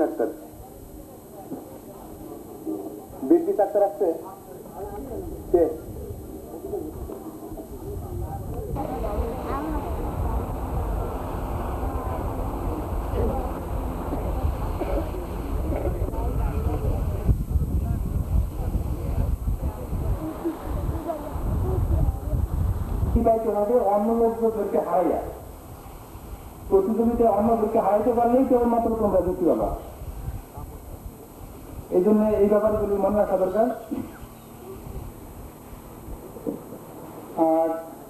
Doctor Bilkis doctor আসছে কে অন্য লোকদেরকে হারাইয়া প্রতিযোগিতায় অন্যদেরকে হারাইতে পারলেই কেবলমাত্র তোমরা জিততে পারবা। এই জন্য এই ব্যাপারগুলি মনে রাখা দরকার। আর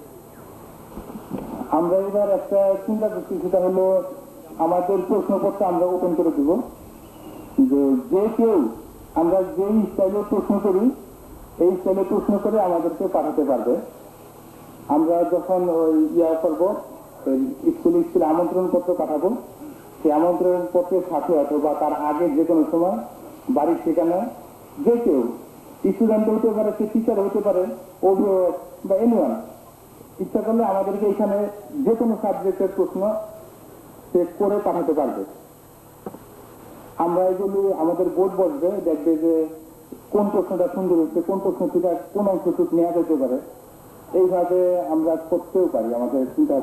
আমরা এবার একটা চিন্তা করছি, সেটা হলো আমাদের প্রশ্নপত্র আমরা ওপেন করে দিব, যে কেউ আমরা যেই স্টাইলে প্রশ্ন করি এই স্টাইলে প্রশ্ন করে আমাদেরকে পাঠাতে পারবে। আমরা যখন ওই করবো স্কুলে আমন্ত্রণ পত্র পাঠাবো, সেই আমন্ত্রণ পত্রের সাথে অথবা তার আগে যে কোনো সময় বাড়ির ঠিকানা যে কেউ স্টুডেন্ট হতে পারে, সে টিচার হতে পারে, অভিভাবক বা এনিওয়ান ইচ্ছা করলে আমাদেরকে এখানে যে কোনো সাবজেক্টের প্রশ্ন সে করে পাঠাতে পারবে। আমরা এগুলি আমাদের বোর্ড বসবে, দেখবে যে কোন প্রশ্নটা সুন্দর হচ্ছে, কোন প্রশ্ন থেকে কোন অংশটুক নেওয়া যেতে পারে, এইভাবে আমরা করতেও পারি আমাদের চিন্তা।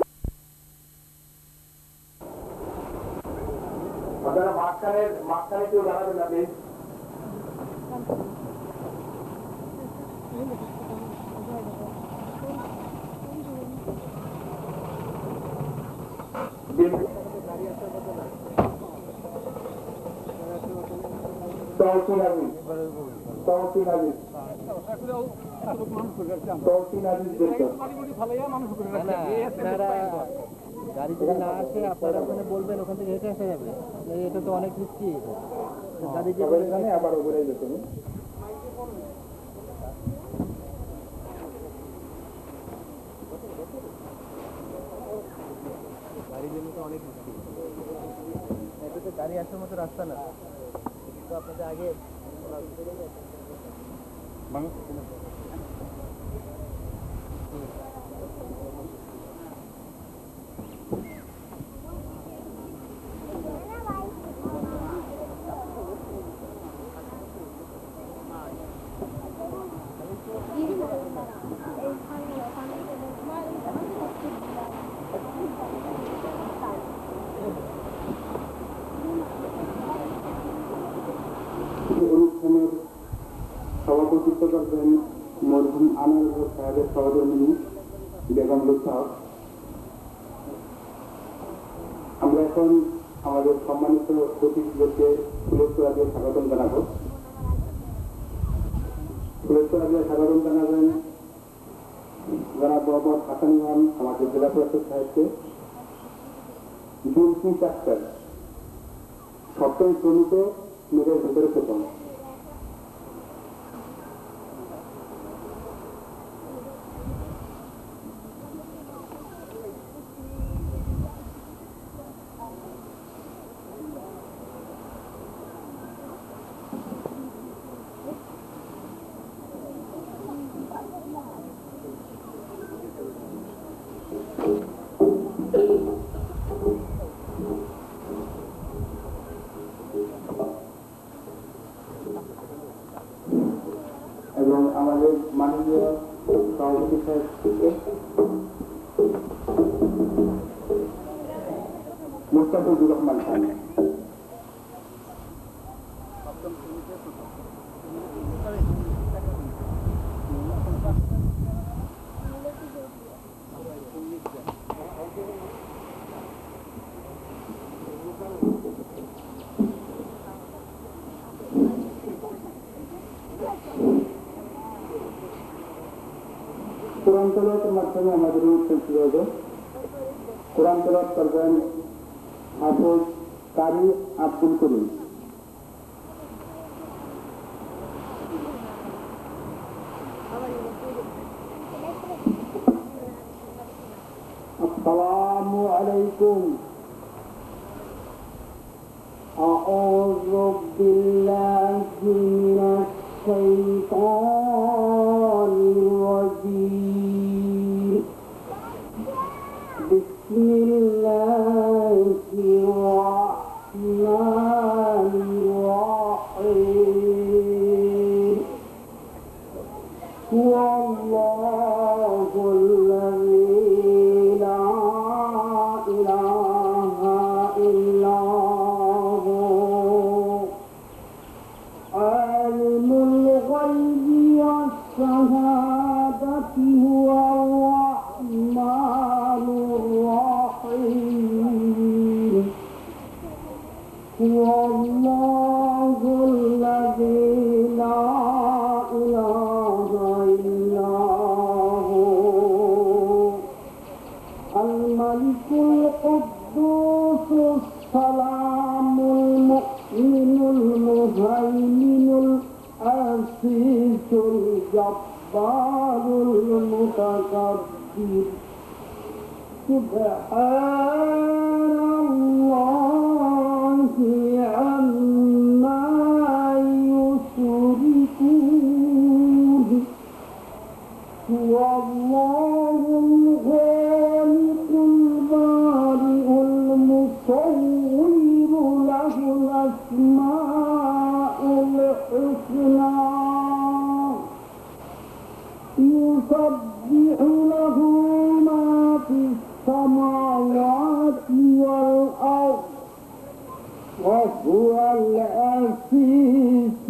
আপনারা মাঝখানে কেউ জানাবেন না প্লিজ। গাড়ি যদি না আসে আপনারা ওখানে বলবেন, ওখান থেকে হেঁটে আসা যাবে, এটা তো অনেক রিস্কি। গাড়ি যে আবার বলে যেতে গাড়ির জন্য তো অনেক রিস্কি, এটা তো গাড়ি আসার মতো রাস্তা না। তো আপনাদের আগে অনুষ্ঠানের সভাপতিত্ব করবেন মরহুম আনোয়ার সাহেবের সহধর্মিনী বেগম লুৎফা। আমরা এখন আমাদের সম্মানিত অতিথিদেরকে ফুলেশ্বরা দিয়ে স্বাগতম জানাবো। ফুলেশ্বরা দিয়ে স্বাগতম জানাবেন জনাব মোহাম্মদ হাসান ইমাম, আমাদের জেলা প্রশাসক সাহেবকে। বিলকিস ডাক্তার সপ্তম শ্রেণীতে মেয়েদের ভেতরে প্রথম। এবং আমাদের মাননীয় সভাপতি সাহেব মুস্তাফিজুর রহমান খান। কোরআন তেলাওয়াতের মাধ্যমে আমাদের অনুষ্ঠান শুরু হবে। কোরআন তেলাওয়াত করবেন হাফেজ কারি আব্দুল করিম। আসসালামু আলাইকুম। আউযু বিল্লাহি মিনাশ শাইতানির রাজীম। বিসমিল্লাহির রাহমানির هو الله الذي لا إله إلا هو الملك القدوس السلام المؤمن المهيمن العزيز الجبار المتكبر سبحان الله عما يشركون هو الله الخالق البارئ المصور له الأسماء الحسنى يسبح له ما في السماوات والأرض وهو العزيز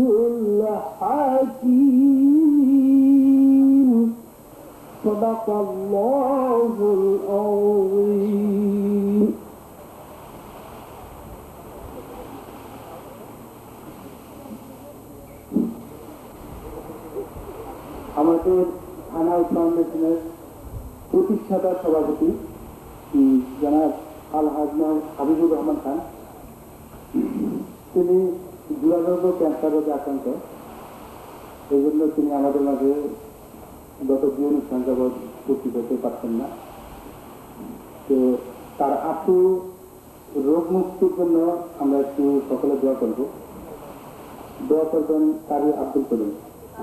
الحكيم صدق الله العظيم আমাদের থানা ফাউন্ডেশনের প্রতিষ্ঠাতা সভাপতি জনাব আলহাজ হাবিবুর রহমান খান, তিনি দুরারোগ্য ক্যান্সার রোগে আক্রান্ত। এই জন্য তিনি আমাদের মাঝে গত 2 অনুষ্ঠান যাবৎ উপস্থিত হতে পারছেন না। তো তার আশু রোগ মুক্তির জন্য আমরা একটু সকলে দোয়া করব। দোয়া করবেন কারি আব্দুল করিম।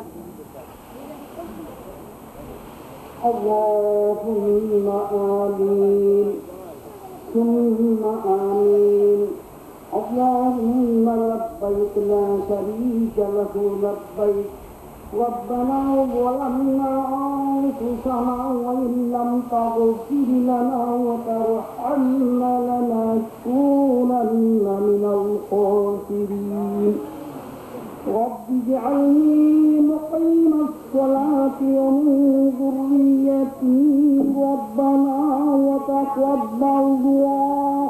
اللهم آمين ثم آمين اللهم لبيك لا شريك له لبيك ربنا ظلمنا أنفسنا وإن لم تغفر لنا وترحمنا لنكونن من الخاسرين رب اجعلني مقيم الصلاة ومن ذريتي ربنا وتقبل دعاء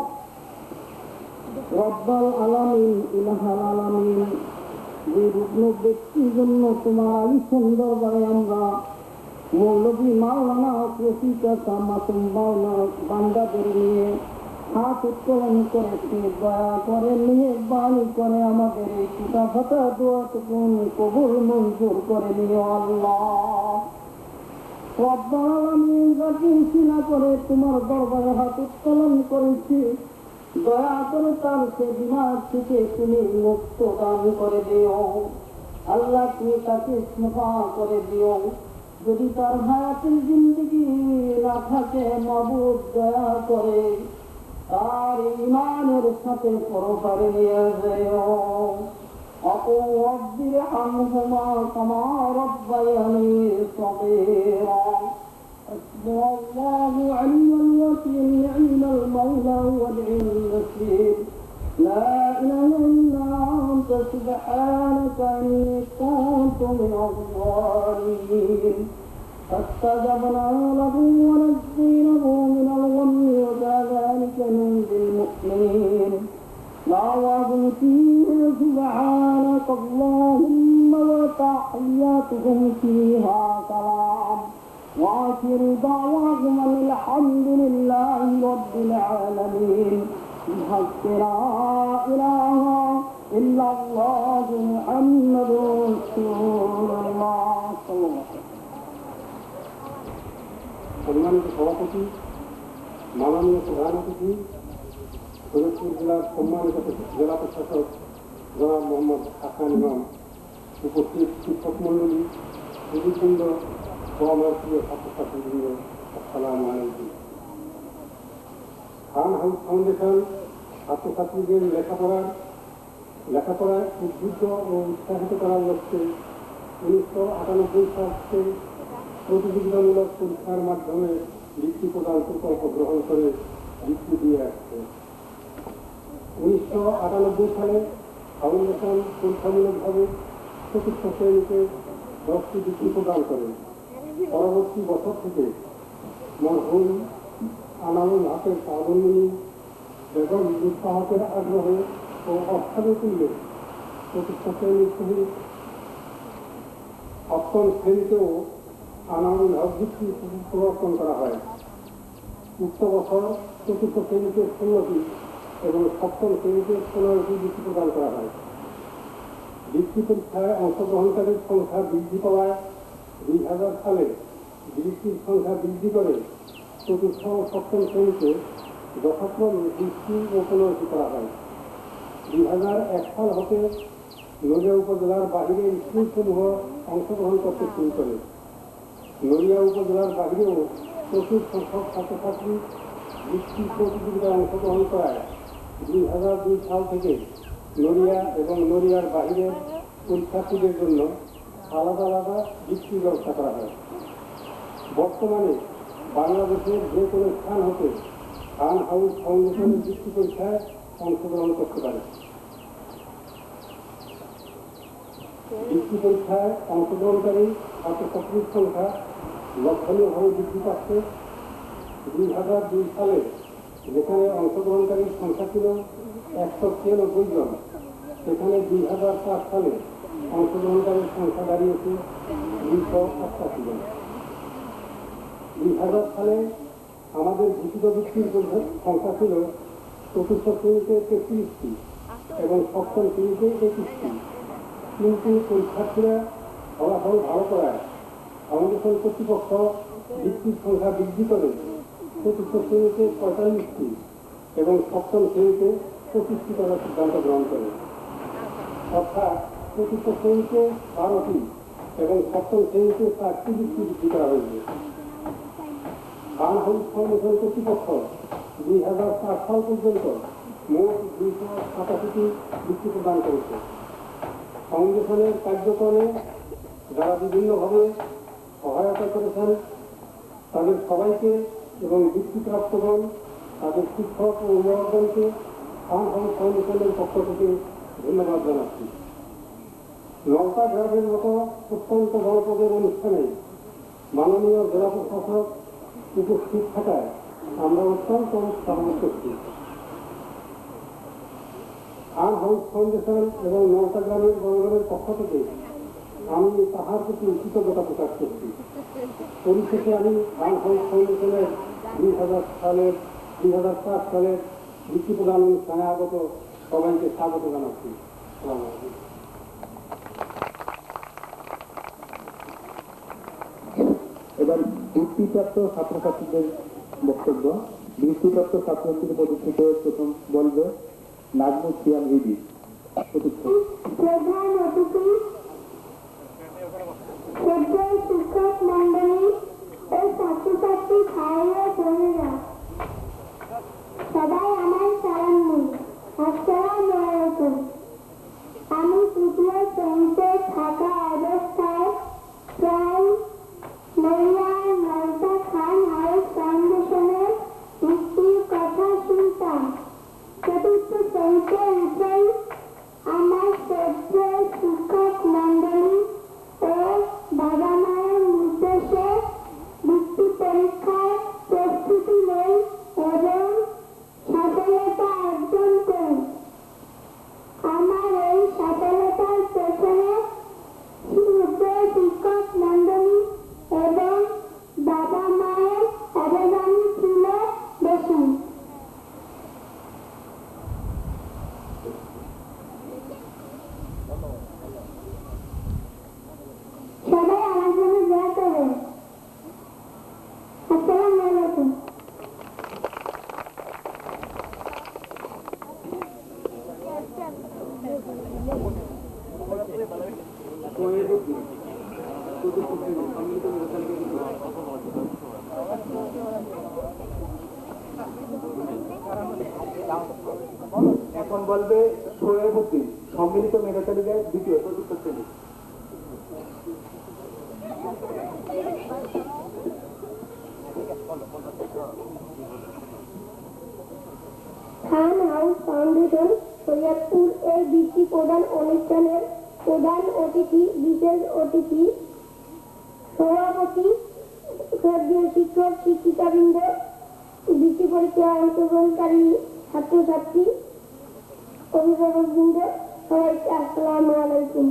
رب العالمين إله العالمين বিরুগ্ন ব্যক্তির জন্য তোমার আলী সুন্দর দরে আমরা মৌলভী মাওলানা প্রসিকা মাসুম বান্দাদের নিয়ে হাত উত্তোলন করেছে। দয়া করে নিয়ে বাণী করে আমাদের এই পিতা ফাতা দোয়াটুকু কবুল মঞ্জুর করে নিও আল্লাহ। রব্বুল আলামিন যাকে উসিলা করে তোমার দরবারে হাত উত্তোলন করেছে, দয়া করে তার সে বিমার থেকে তুমি মুক্ত দান করে দিও আল্লাহ। তুমি তাকে স্নেহ করে দিও। যদি তার হায়াতের জিন্দগি না থাকে মাবুদ দয়া করে তার ইমানের সাথে পরপারে নিয়ে যাও। অপো রব্বির হামহুমা কামা রব্বায়ানি সগীরা। حسبنا الله ونعم الوكيل نعم المولى ونعم النصير لا إله إلا أنت سبحانك إني كنت من الظالمين فاستجبنا له ونجيناه من الغم وكذلك ننجي المؤمنين دعواهم فيها سبحانك اللهم وتحياتهم فيها سلام وآخر دعواهم أن الحمد لله رب العالمين بحق لا إله إلا الله محمد رسول الله صلى الله عليه وسلم। সম্মানিত সভাপতি, মাননীয় প্রধান অতিথি, ফরিদপুর জেলার সম্মানিত জেলা প্রশাসক জনাব মোহাম্মদ হাসান ইমাম, উপস্থিত শিক্ষক মন্ডলী, সুদীপবৃন্দ, প্রিয় ছাত্রছাত্রীবৃন্দ, আসসালামু আলাইকুম। খান হাউস ফাউন্ডেশন ছাত্রছাত্রীদের লেখাপড়ায় উদ্বুদ্ধ ও উৎসাহিত করার লক্ষ্যে 1998 সাল থেকে প্রতিযোগিতামূলক পরীক্ষার মাধ্যমে বৃত্তি প্রদান প্রকল্প গ্রহণ করে বৃত্তি দিয়ে আসছে। 1998 সালে ফাউন্ডেশন পরীক্ষামূলকভাবে 4th শ্রেণীতে 10টি বৃত্তি প্রদান করে। পরবর্তী বছর থেকে মরহুম আনারুল হকের সহধর্মিনী বেগম দুঃসাহকের আগ্রহে ও অষ্টাদশীলে চতুর্থ শ্রেণীর সহিত সপ্তম শ্রেণীতেও আনারুল হক বৃত্তি প্রবর্তন করা হয়। উক্ত বছর চতুর্থ শ্রেণীতে 16টি এবং সপ্তম শ্রেণীতে 15টি বৃত্তি প্রদান করা হয়। বৃত্তি পরীক্ষায় অংশগ্রহণকারীর সংখ্যা বৃদ্ধি পাওয়ায় 2000 সালে বৃত্তির সংখ্যা বৃদ্ধি করে চতুর্থ ও সপ্তম শ্রেণীতে যথাক্রমে 20টি ও 15টি করা হয়। 2001 সাল হতে নড়িয়া উপজেলার বাহিরে স্কুলসমূহ অংশগ্রহণ করতে শুরু করে। নড়িয়া উপজেলার বাহিরেও প্রচুর সংখ্যক ছাত্রছাত্রী বৃত্তি প্রতিযোগিতায় অংশগ্রহণ করায় 2002 সাল থেকে নড়িয়া এবং নড়িয়ার বাহিরের পরীক্ষার্থীদের জন্য আলাদা আলাদা বৃত্তির ব্যবস্থা করা হয়। বর্তমানে বাংলাদেশের যে কোনো স্থান হতে খান হাউস ফাউন্ডেশনের বৃত্তি পরীক্ষায় অংশগ্রহণ করতে পারে। বৃত্তি পরীক্ষায় অংশগ্রহণকারী ছাত্রছাত্রীর সংখ্যা লক্ষণীয়ভাবে বৃদ্ধি পাচ্ছে। 2002 সালে যেখানে অংশগ্রহণকারীর সংখ্যা ছিল 193 জন, সেখানে 2004 সালে অংশগ্রহণকারীর সংখ্যা দাঁড়িয়েছে 288 জন। 2000 সালে আমাদের ঘোষিত বৃত্তির সংখ্যা ছিল চতুর্থ শ্রেণীতে 33টি এবং সপ্তম শ্রেণীতে 21টি, কিন্তু পরীক্ষার্থীরা ফলাফল ভালো করায় ফাউন্ডেশন কর্তৃপক্ষ বৃত্তির সংখ্যা বৃদ্ধি করে চতুর্থ শ্রেণীতে 45টি এবং সপ্তম শ্রেণীতে 25টি করার সিদ্ধান্ত গ্রহণ করে। অর্থাৎ চতুর্থ শ্রেণীতে 12টি এবং সপ্তম শ্রেণীতে 4টি বৃত্তি বৃদ্ধি করা হয়েছে। খান হাউস ফাউন্ডেশন কর্তৃপক্ষ 2004 সাল পর্যন্ত মোট 287টি বৃত্তি প্রদান করেছে। ফাউন্ডেশনের কার্যক্রমে যারা বিভিন্নভাবে সহায়তা করেছেন তাদের সবাইকে এবং বৃত্তিপ্রাপ্তগণ তাদের শিক্ষক ও অভিভাবকগণকে খান হাউস ফাউন্ডেশনের পক্ষ থেকে ধন্যবাদ জানাচ্ছি। নৌকা গ্রামের মতো অত্যন্ত জনপদের অনুষ্ঠানে মাননীয় জেলা প্রশাসক উপস্থিত থাকায় আমরা অত্যন্ত উৎসাহ করছি। খান হাউস ফাউন্ডেশন এবং নৌকা গ্রামের জনগণের পক্ষ থেকে আমি তাহার প্রতি কৃতজ্ঞতা প্রকাশ করছি। পরিশেষে আমি খান হাউস ফাউন্ডেশনের 2004 সালের বৃত্তি প্রদান অনুষ্ঠানে আগত সবাইকে স্বাগত জানাচ্ছি। এবার বৃত্তিপ্রাপ্ত ছাত্রছাত্রীদের বক্তব্য। বৃত্তিপ্রাপ্ত ছাত্রছাত্রীদের মধ্যে থেকে প্রথম বলবে নাজমুল সিয়াম রিদি। প্রধান অতিথি, শ্রদ্ধেয় শিক্ষক মন্ডলী ও ছাত্রছাত্রী ভাই ও বোনেরা, সবাই আমার সালাম। আসসালামু আলাইকুম। আমি তৃতীয় শ্রেণীতে থাকা অবস্থায় প্রায় নড়িয়ার নলতা খান হাউস ফাউন্ডেশনের বৃত্তির কথা শুনতাম। চতুর্থ শ্রেণীতে উঠেই আমার শ্রদ্ধেয় শিক্ষক মন্ডলী ও বাবা মায়ের নির্দেশে বৃত্তি পরীক্ষার প্রস্তুতি নেই এবং সফলতা অর্জন করি। আমার এই সফলতার পেছনে শ্রদ্ধেয় শিক্ষক মন্ডলী এবং বাবা মায়ের অবদান ছিল বেশি। সবাই আমার জন্য দোয়া করবেন। আসসালামু আলাইকুম। এখন বলবে শোয়েব উদ্দিন, সম্মিলিত মেধা তালিকায় দ্বিতীয়, চতুর্থ শ্রেণী। খান হাউস ফাউন্ডেশন সৈয়দপুর এর বৃত্তি প্রদান অনুষ্ঠানের প্রধান অতিথি, বিশেষ অতিথি, সভাপতি, শিক্ষক শিক্ষিকাবৃন্দ, বৃত্তি পরীক্ষায় অংশগ্রহণকারী ছাত্রছাত্রী, অভিভাবকবৃন্দ, সবাইকে আসসালামু আলাইকুম।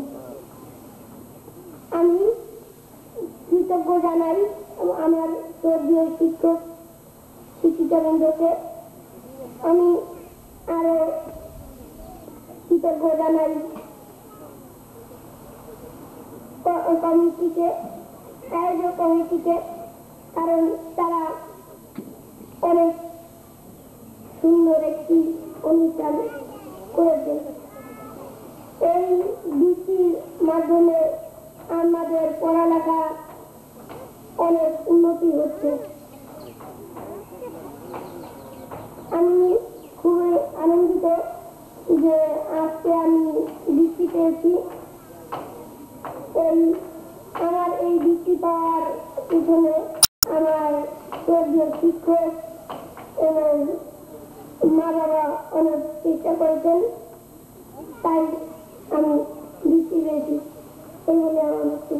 আমি কৃতজ্ঞ জানাই আমার শ্রদ্ধেয় শিক্ষক শিক্ষিকাবৃন্দকে। আমি আরো কৃতজ্ঞ জানাই কমিটিকে, আয়োজক কমিটিকে, কারণ তারা অনেক সুন্দর একটি অনুষ্ঠান করেছে। এই বৃত্তির মাধ্যমে আমাদের পড়ালেখা অনেক উন্নতি হচ্ছে। আমি খুবই আনন্দিত যে আজকে আমি বৃত্তি পেয়েছি। আমার এই বৃত্তি পাওয়ার পিছনে আমার শ্রদ্ধেয় শিক্ষক এবং মা বাবা অনেক চেষ্টা করেছেন, তাই আমি বৃত্তি পেয়েছি। এই বলে আমার বক্তব্য।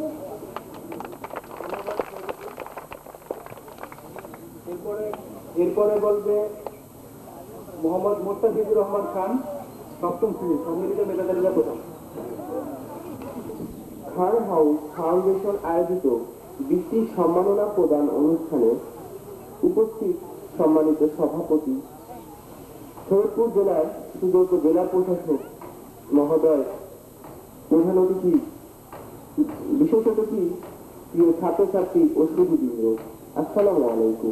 এরপরে বলবে মোহাম্মদ মোস্তাফিজুর রহমান খান, সপ্তম শ্রেণী, সম্মিলিত মেধা তালিকা প্রথম। খান হাউস ফাউন্ডেশন আয়োজিত বৃত্তি সম্মাননা প্রদান অনুষ্ঠানে উপস্থিত সম্মানিত সভাপতি, সৈয়দপুর জেলার সুযোগ্য জেলা প্রশাসক মহোদয়, প্রধান অতিথি, বিশেষ অতিথি, প্রিয় ছাত্রছাত্রী ও সুধীবৃন্দ, আসসালামু আলাইকুম।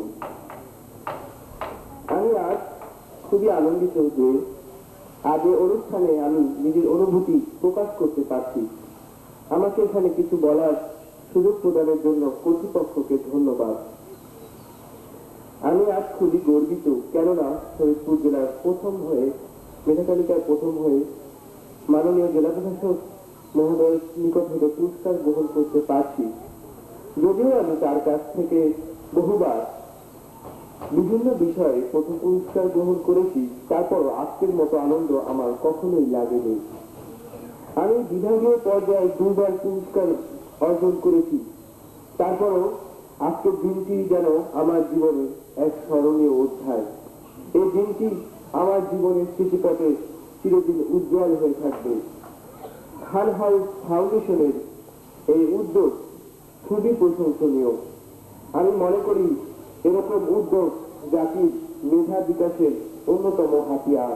আমি আজ খুবই আনন্দিত যে আজ এই অনুষ্ঠানে আমি নিজের অনুভূতি প্রকাশ করতে পারছি। আমাকে এখানে কিছু বলার সুযোগ প্রদানের জন্য কর্তৃপক্ষকে ধন্যবাদ। আমি আজ খুবই গর্বিত, কেননা সৈয়দপুর জেলার প্রথম হয়ে, মেধা তালিকার প্রথম হয়ে মাননীয় জেলা প্রশাসক মহোদয়ের নিকট থেকে পুরস্কার গ্রহণ করতে পারছি। যদিও আমি তার কাছ থেকে বহুবার বিভিন্ন বিষয়ে প্রথম পুরস্কার গ্রহণ করেছি, তারপরও আজকের মতো আনন্দ আমার কখনোই লাগেনি। আমি বিভাগীয় পর্যায়ে 2বার পুরস্কার অর্জন করেছি, তারপরও আজকের দিনটি যেন আমার জীবনে এক স্মরণীয় অধ্যায়। এই দিনটি আমার জীবনের স্মৃতিপটে চিরদিন উজ্জ্বল হয়ে থাকবে। খান হাউস ফাউন্ডেশনের এই উদ্যোগ খুবই প্রশংসনীয়। আমি মনে করি এরকম উদ্যোগ জাতির মেধা বিকাশের অন্যতম হাতিয়ার।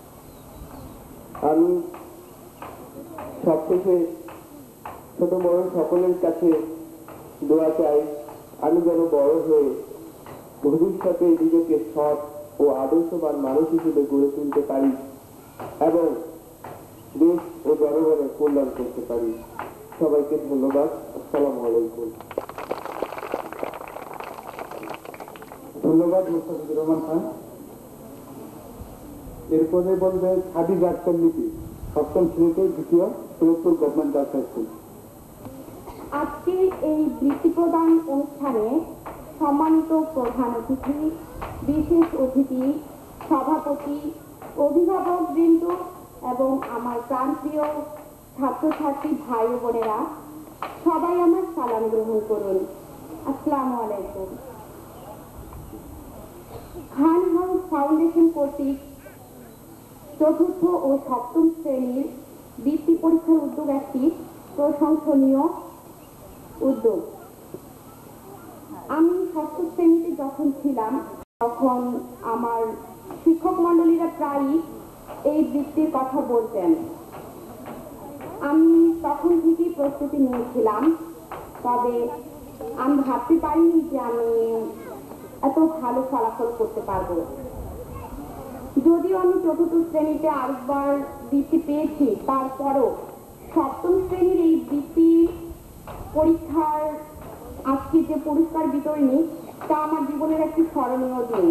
আমি সবশেষে ছোট বড় সকলের কাছে দোয়া চাই, আমি যেন বড় হয়ে ভবিষ্যতে নিজেকে সৎ ও আদর্শবান মানুষ হিসেবে গড়ে তুলতে পারি এবং দেশ ও জনগণের কল্যাণ করতে পারি। সবাইকে ধন্যবাদ। আসসালামু আলাইকুম। ধন্যবাদ মোস্তাফিজুর রহমান খান। এরপরে বলবে খাদিজা আক্তার লিপি, সপ্তম শ্রেণীতে, দ্বিতীয়, Saidpur government girls high school. আজকে এই বৃত্তি প্রদান অনুষ্ঠানে সম্মানিত প্রধান অতিথি, বিশেষ অতিথি, সভাপতি, অভিভাবকবৃন্দ এবং আমার প্রাণপ্রিয় ছাত্রছাত্রী ভাই ও বোনেরা, সবাই আমার সালাম গ্রহণ করুন। আসসালামু আলাইকুম। খান হাউস ফাউন্ডেশন কর্তৃক চতুর্থ ও সপ্তম শ্রেণীর বৃত্তি পরীক্ষার উদ্যোগ একটি প্রশংসনীয় উদ্যোগ। আমি ষষ্ঠ শ্রেণীতে যখন ছিলাম তখন আমার শিক্ষক মন্ডলীরা প্রায়ই এই বৃত্তির কথা বলতেন। আমি তখন থেকেই প্রস্তুতি নিয়েছিলাম, তবে আমি ভাবতে পারিনি যে আমি এত ভালো ফলাফল করতে পারবো। যদিও আমি চতুর্থ শ্রেণীতে আরেকবার বৃত্তি পেয়েছি, তারপরও সপ্তম শ্রেণীর এই বৃত্তি পরীক্ষার আজকে যে পুরস্কার বিতরণী, তা আমার জীবনের একটি স্মরণীয় দিন।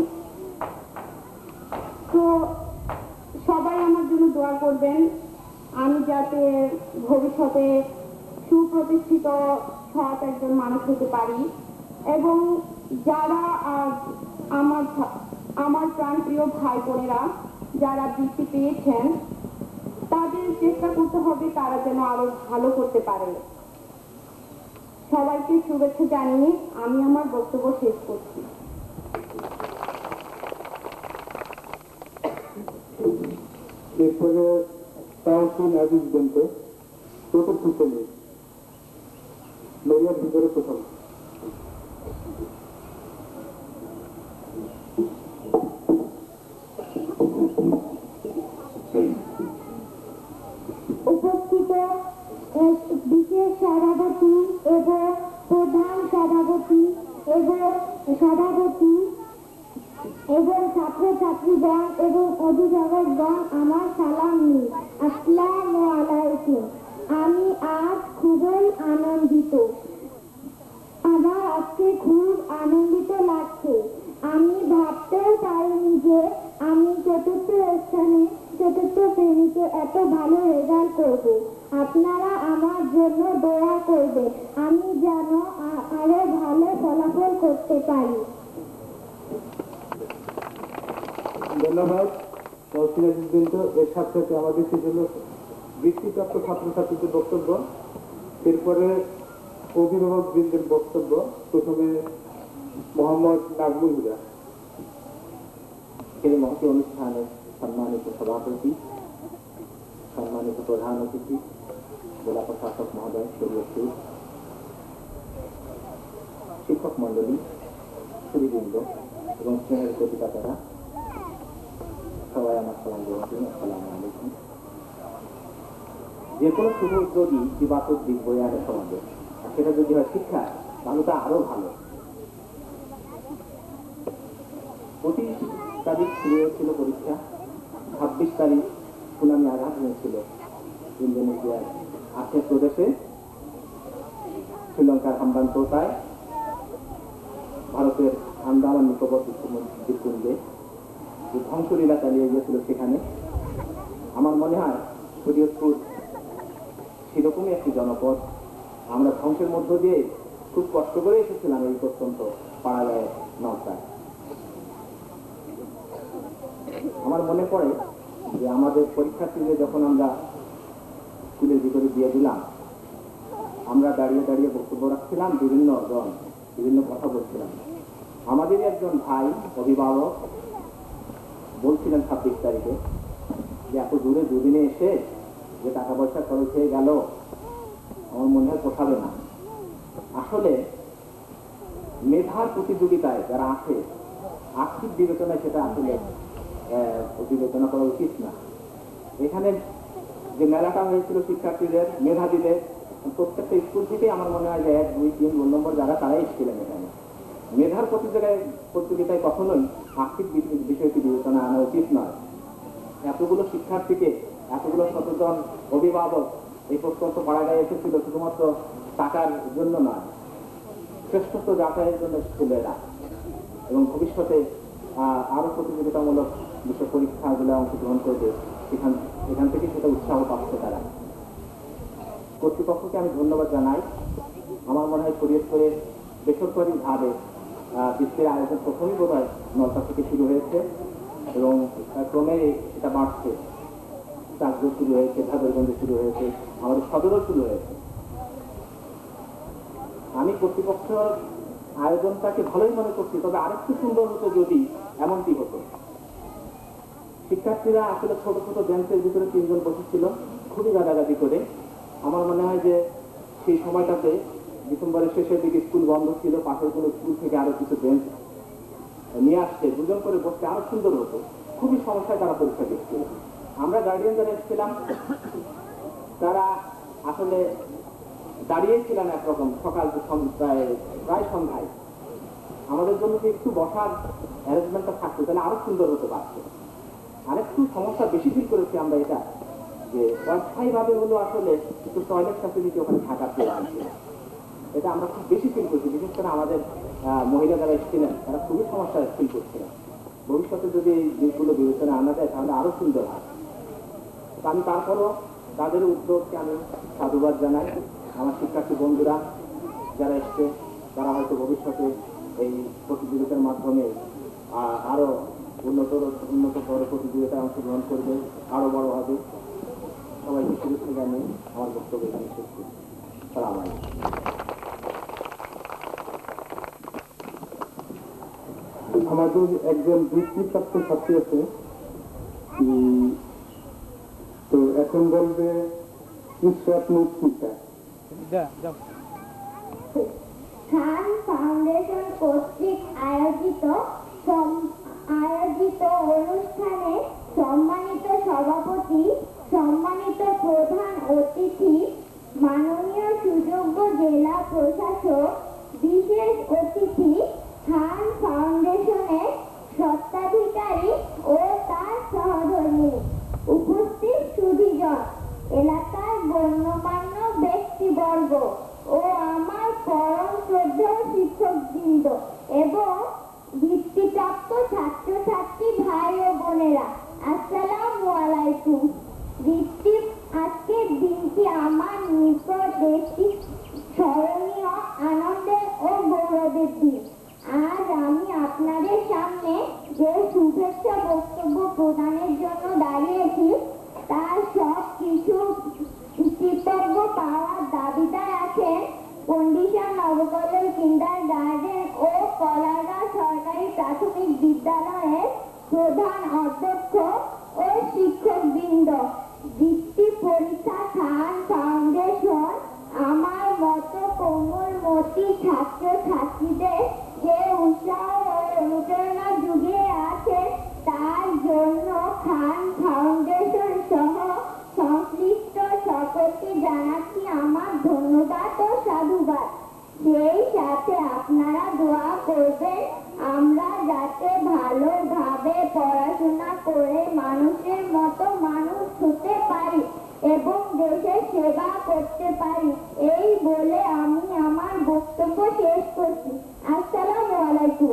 তো সবাই আমার জন্য দোয়া করবেন, আমি যাতে ভবিষ্যতে সুপ্রতিষ্ঠিত সৎ একজন মানুষ হতে পারি এবং যারা আমার প্রাণপ্রিয় ভাই বোনেরা যারা বৃত্তি পেয়েছেন, তাদের চেষ্টা করতে হবে তারা যেন আরো ভালো করতে পারে। সবাইকে শুভেচ্ছা জানিয়ে আমি আমার বক্তব্য শেষ করছি। এরপরে তাওসিন আজিজ বেন্তে চতুর্থ শ্রেণী, লরিয়ার ভিতরে প্রথম। উপস্থিত বিশেষ সভাপতি এবং প্রধান সভাপতি এবং ছাত্রছাত্রীগণ এবং অভিভাবকগণ আমার সালাম নিন। আসসালামু আলাইকুম। আমি আজ খুবই আনন্দিত। আমার আজকে খুব আনন্দিত লাগছে। আমি ভাবতেও পারিনি যে আমি চতুর্থ শ্রেণীতে এত ভালো রেজাল্ট করব। আপনারা আমার জন্য দোয়া করবেন, আমি যেন আরো ভালো ফলাফল করতে পারি। ধন্যবাদ তাওসিন আজিজ বেন্তে। এর সাথে সাথে আমাদের ছিল বৃত্তিপ্রাপ্ত ছাত্রছাত্রীদের বক্তব্য, এরপরে অভিভাবক বৃন্দের বক্তব্য। প্রথমে মোহাম্মদ নাজমুল হুদা। এই মহতি অনুষ্ঠানের সম্মানিত সভাপতি, সম্মানিত প্রধান অতিথি, জেলা প্রশাসক মহোদয়, শরীয়তপুর শিক্ষক মন্ডলী, সুধীবৃন্দ এবং স্নেহের কচিকাতারা, সবাই আমার সালাম গ্রহণ করুন। আসসালামু আলাইকুম। যে কোনো শুভ উদ্যোগী ইতিবাচক দিক বয়ে আনে সমাজে, আর সেটা যদি হয় শিক্ষা, তাহলে তা আরো ভালো। 25 তারিখ শুরু হয়েছিল পরীক্ষা, 26 তারিখ সুনামি আঘাত হয়েছিল ইন্দোনেশিয়ার আচেহ প্রদেশে, শ্রীলঙ্কার হাম্বানটোটায়, ভারতের আন্দামান নিকোবর দ্বীপপুঞ্জে যে ধ্বংসলীলা চালিয়ে গিয়েছিল সেখানে। আমার মনে হয় শরীয়তপুর সেরকমই একটি জনপদ। আমরা ধ্বংসের মধ্য দিয়ে খুব কষ্ট করে এসেছিলাম এই প্রত্যন্ত পাড়াগাঁয়ের নৌকায়। আমার মনে পড়ে যে আমাদের পরীক্ষার্থীদের যখন আমরা স্কুলের ভিতরে দিয়ে দিলাম, আমরা দাঁড়িয়ে দাঁড়িয়ে বক্তব্য রাখছিলাম, বিভিন্ন কথা বলছিলাম। আমাদেরই একজন ভাই অভিভাবক বলছিলেন 26 তারিখে যে এত দূরে দুদিনে এসে যে টাকা পয়সা খরচ হয়ে গেল, আমার মনে হয় পোষাবে না। আসলে মেধার প্রতিযোগিতায় যারা আছে, আর্থিক বিবেচনায় সেটা আসলে বিবেচনা করা উচিত না। এখানে যে মেলাটা হয়েছিল শিক্ষার্থীদের, মেধাবীদের, প্রত্যেকটা স্কুল থেকে আমার মনে হয় যে 1, 2, 3 রোল নম্বর যারা, তারাই এসেছিলেন এখানে। মেধার প্রতিযোগিতায় কখনোই আর্থিক বিষয়টি বিবেচনা আনা উচিত নয়। এতগুলো শিক্ষার্থীকে, এতগুলো সচেতন অভিভাবক এই প্রত্যন্ত পাড়াগাঁয়ে এসেছিল শুধুমাত্র টাকার জন্য নয়, শ্রেষ্ঠত্ব যাচাইয়ের জন্য এসেছিল এরা, এবং ভবিষ্যতে আরো প্রতিযোগিতামূলক বিষয় পরীক্ষাগুলো অংশগ্রহণ করবে। এখান থেকে সেটা উৎসাহ পাচ্ছে তারা। কর্তৃপক্ষকে আমি ধন্যবাদ জানাই। আমার মনে হয় শরীয়তপুরে বেসরকারিভাবে বৃত্তির আয়োজন প্রথমেই বোধ হয় নলতা থেকে শুরু হয়েছে এবং ক্রমে সেটা বাড়ছে। চাকদহ শুরু হয়েছে, ধাদরগঞ্জে শুরু হয়েছে, আমাদের সদরও শুরু হয়েছে। আমি কর্তৃপক্ষ আয়োজনটাকে ভালোই মনে করছি, তবে আরেকটু সুন্দর হতো যদি এমনটি হতো। শিক্ষার্থীরা আসলে ছোট ছোট বেঞ্চের ভিতরে 3 জন বসেছিল, খুবই গাদাগাদি করে। আমার মনে হয় যে সেই সময়টাতে ডিসেম্বরের শেষের দিকে স্কুল বন্ধ ছিল, পাশের কোনো স্কুল থেকে আরো কিছু বেঞ্চ নিয়ে আসছে, 2 জন করে বসতে আরো সুন্দর হতো। খুবই সমস্যায় তারা পরীক্ষা দিচ্ছিল। আমরা গার্ডিয়ান যারা এসেছিলাম তারা আসলে দাঁড়িয়েছিলাম একরকম, সকাল প্রায় সন্ধ্যায়। আমাদের জন্য যে একটু বসার অ্যারেঞ্জমেন্টটা থাকতো তাহলে আরো সুন্দর হতে পারত। আরেকটু সমস্যা বেশি ফিল করেছি আমরা এটা, যে অস্থায়ীভাবে হলো আসলে একটু টয়লেট ফ্যাসিলিটি ওখানে থাকার প্রয়োজন ছিল। এটা আমরা খুব বেশি ফিল করছি, বিশেষ করে আমাদের মহিলা যারা এসেছিলেন তারা খুবই সমস্যা ফিল করছিলেন। ভবিষ্যতে যদি এই দিকগুলো বিবেচনা আনা যায় তাহলে আরো সুন্দর হয়। আমি তারপরও তাদের উদ্যোগকে আমি সাধুবাদ জানাই। আমার শিক্ষার্থী বন্ধুরা যারা এসছে তারা হয়তো ভবিষ্যতে এই প্রতিযোগিতার মাধ্যমে আরো উন্নততর প্রতিযোগিতায় অংশগ্রহণ করবে, আরো বড় হবে। সবাইকে শুভেচ্ছা জানিয়ে আমার বক্তব্য এখানে শেষ করি। সালাম আলাইকুম। আমাদের একজন বৃত্তিপ্রাপ্ত ছাত্রী আছে, প্রথম বলবে ইশরাত মুস্তিকা। খান ফাউন্ডেশন কর্তৃক আয়োজিত অনুষ্ঠানে সম্মানিত সভাপতি, সম্মানিত প্রধান অতিথি, মাননীয় সুযোগ্য জেলা প্রশাসক, বিশেষ অতিথি, খান ফাউন্ডেশনের স্বত্বাধিকারী ও তার সহধর্মী, উপস্থিত সুধীজন, এলাকার গণ্যমান্য ব্যক্তিবর্গ ও আমার পরম শ্রদ্ধেয় শিক্ষকবৃন্দ এবং বৃত্তিপ্রাপ্ত ছাত্রছাত্রী ভাই ও বোনেরা, আসসালামু আলাইকুম। আজকের দিনটি আমার নিকট একটি স্মরণীয়, আনন্দের ও গৌরবের দিন। আজ আমি আপনাদের সামনে যে শুভেচ্ছা বক্তব্য প্রদানের জন্য দাঁড়িয়েছি, তার সব কিছু কৃতজ্ঞ পাওয়ার দাবিদার আছেন কন্ডিশন নবকলেজ কিন্ডার গার্ডেন ও কলারগাঁ সরকারি প্রাথমিক বিদ্যালয়ের প্রধান অধ্যক্ষ ও শিক্ষকবৃন্দ। বৃত্তি পরীক্ষা খান ফাউন্ডেশন আমার মতো কোমলমতি ছাত্র ছাত্রীদের যে উৎসাহ ও অনুপ্রেরণা যুগিয়ে আছে, তার জন্য খান ফাউন্ডেশন সহ সংশ্লিষ্ট সকলকে জানাচ্ছি আমার ধন্যবাদ ও সাধুবাদ। সেই সাথে আপনারা দোয়া করবেন আমরা যাতে ভালোভাবে পড়াশোনা করে মানুষের মতো মানুষ হতে পারি এবং দেশের সেবা করতে পারি। এই বলে আমি আমার বক্তব্য শেষ করছি। আসসালামু আলাইকুম।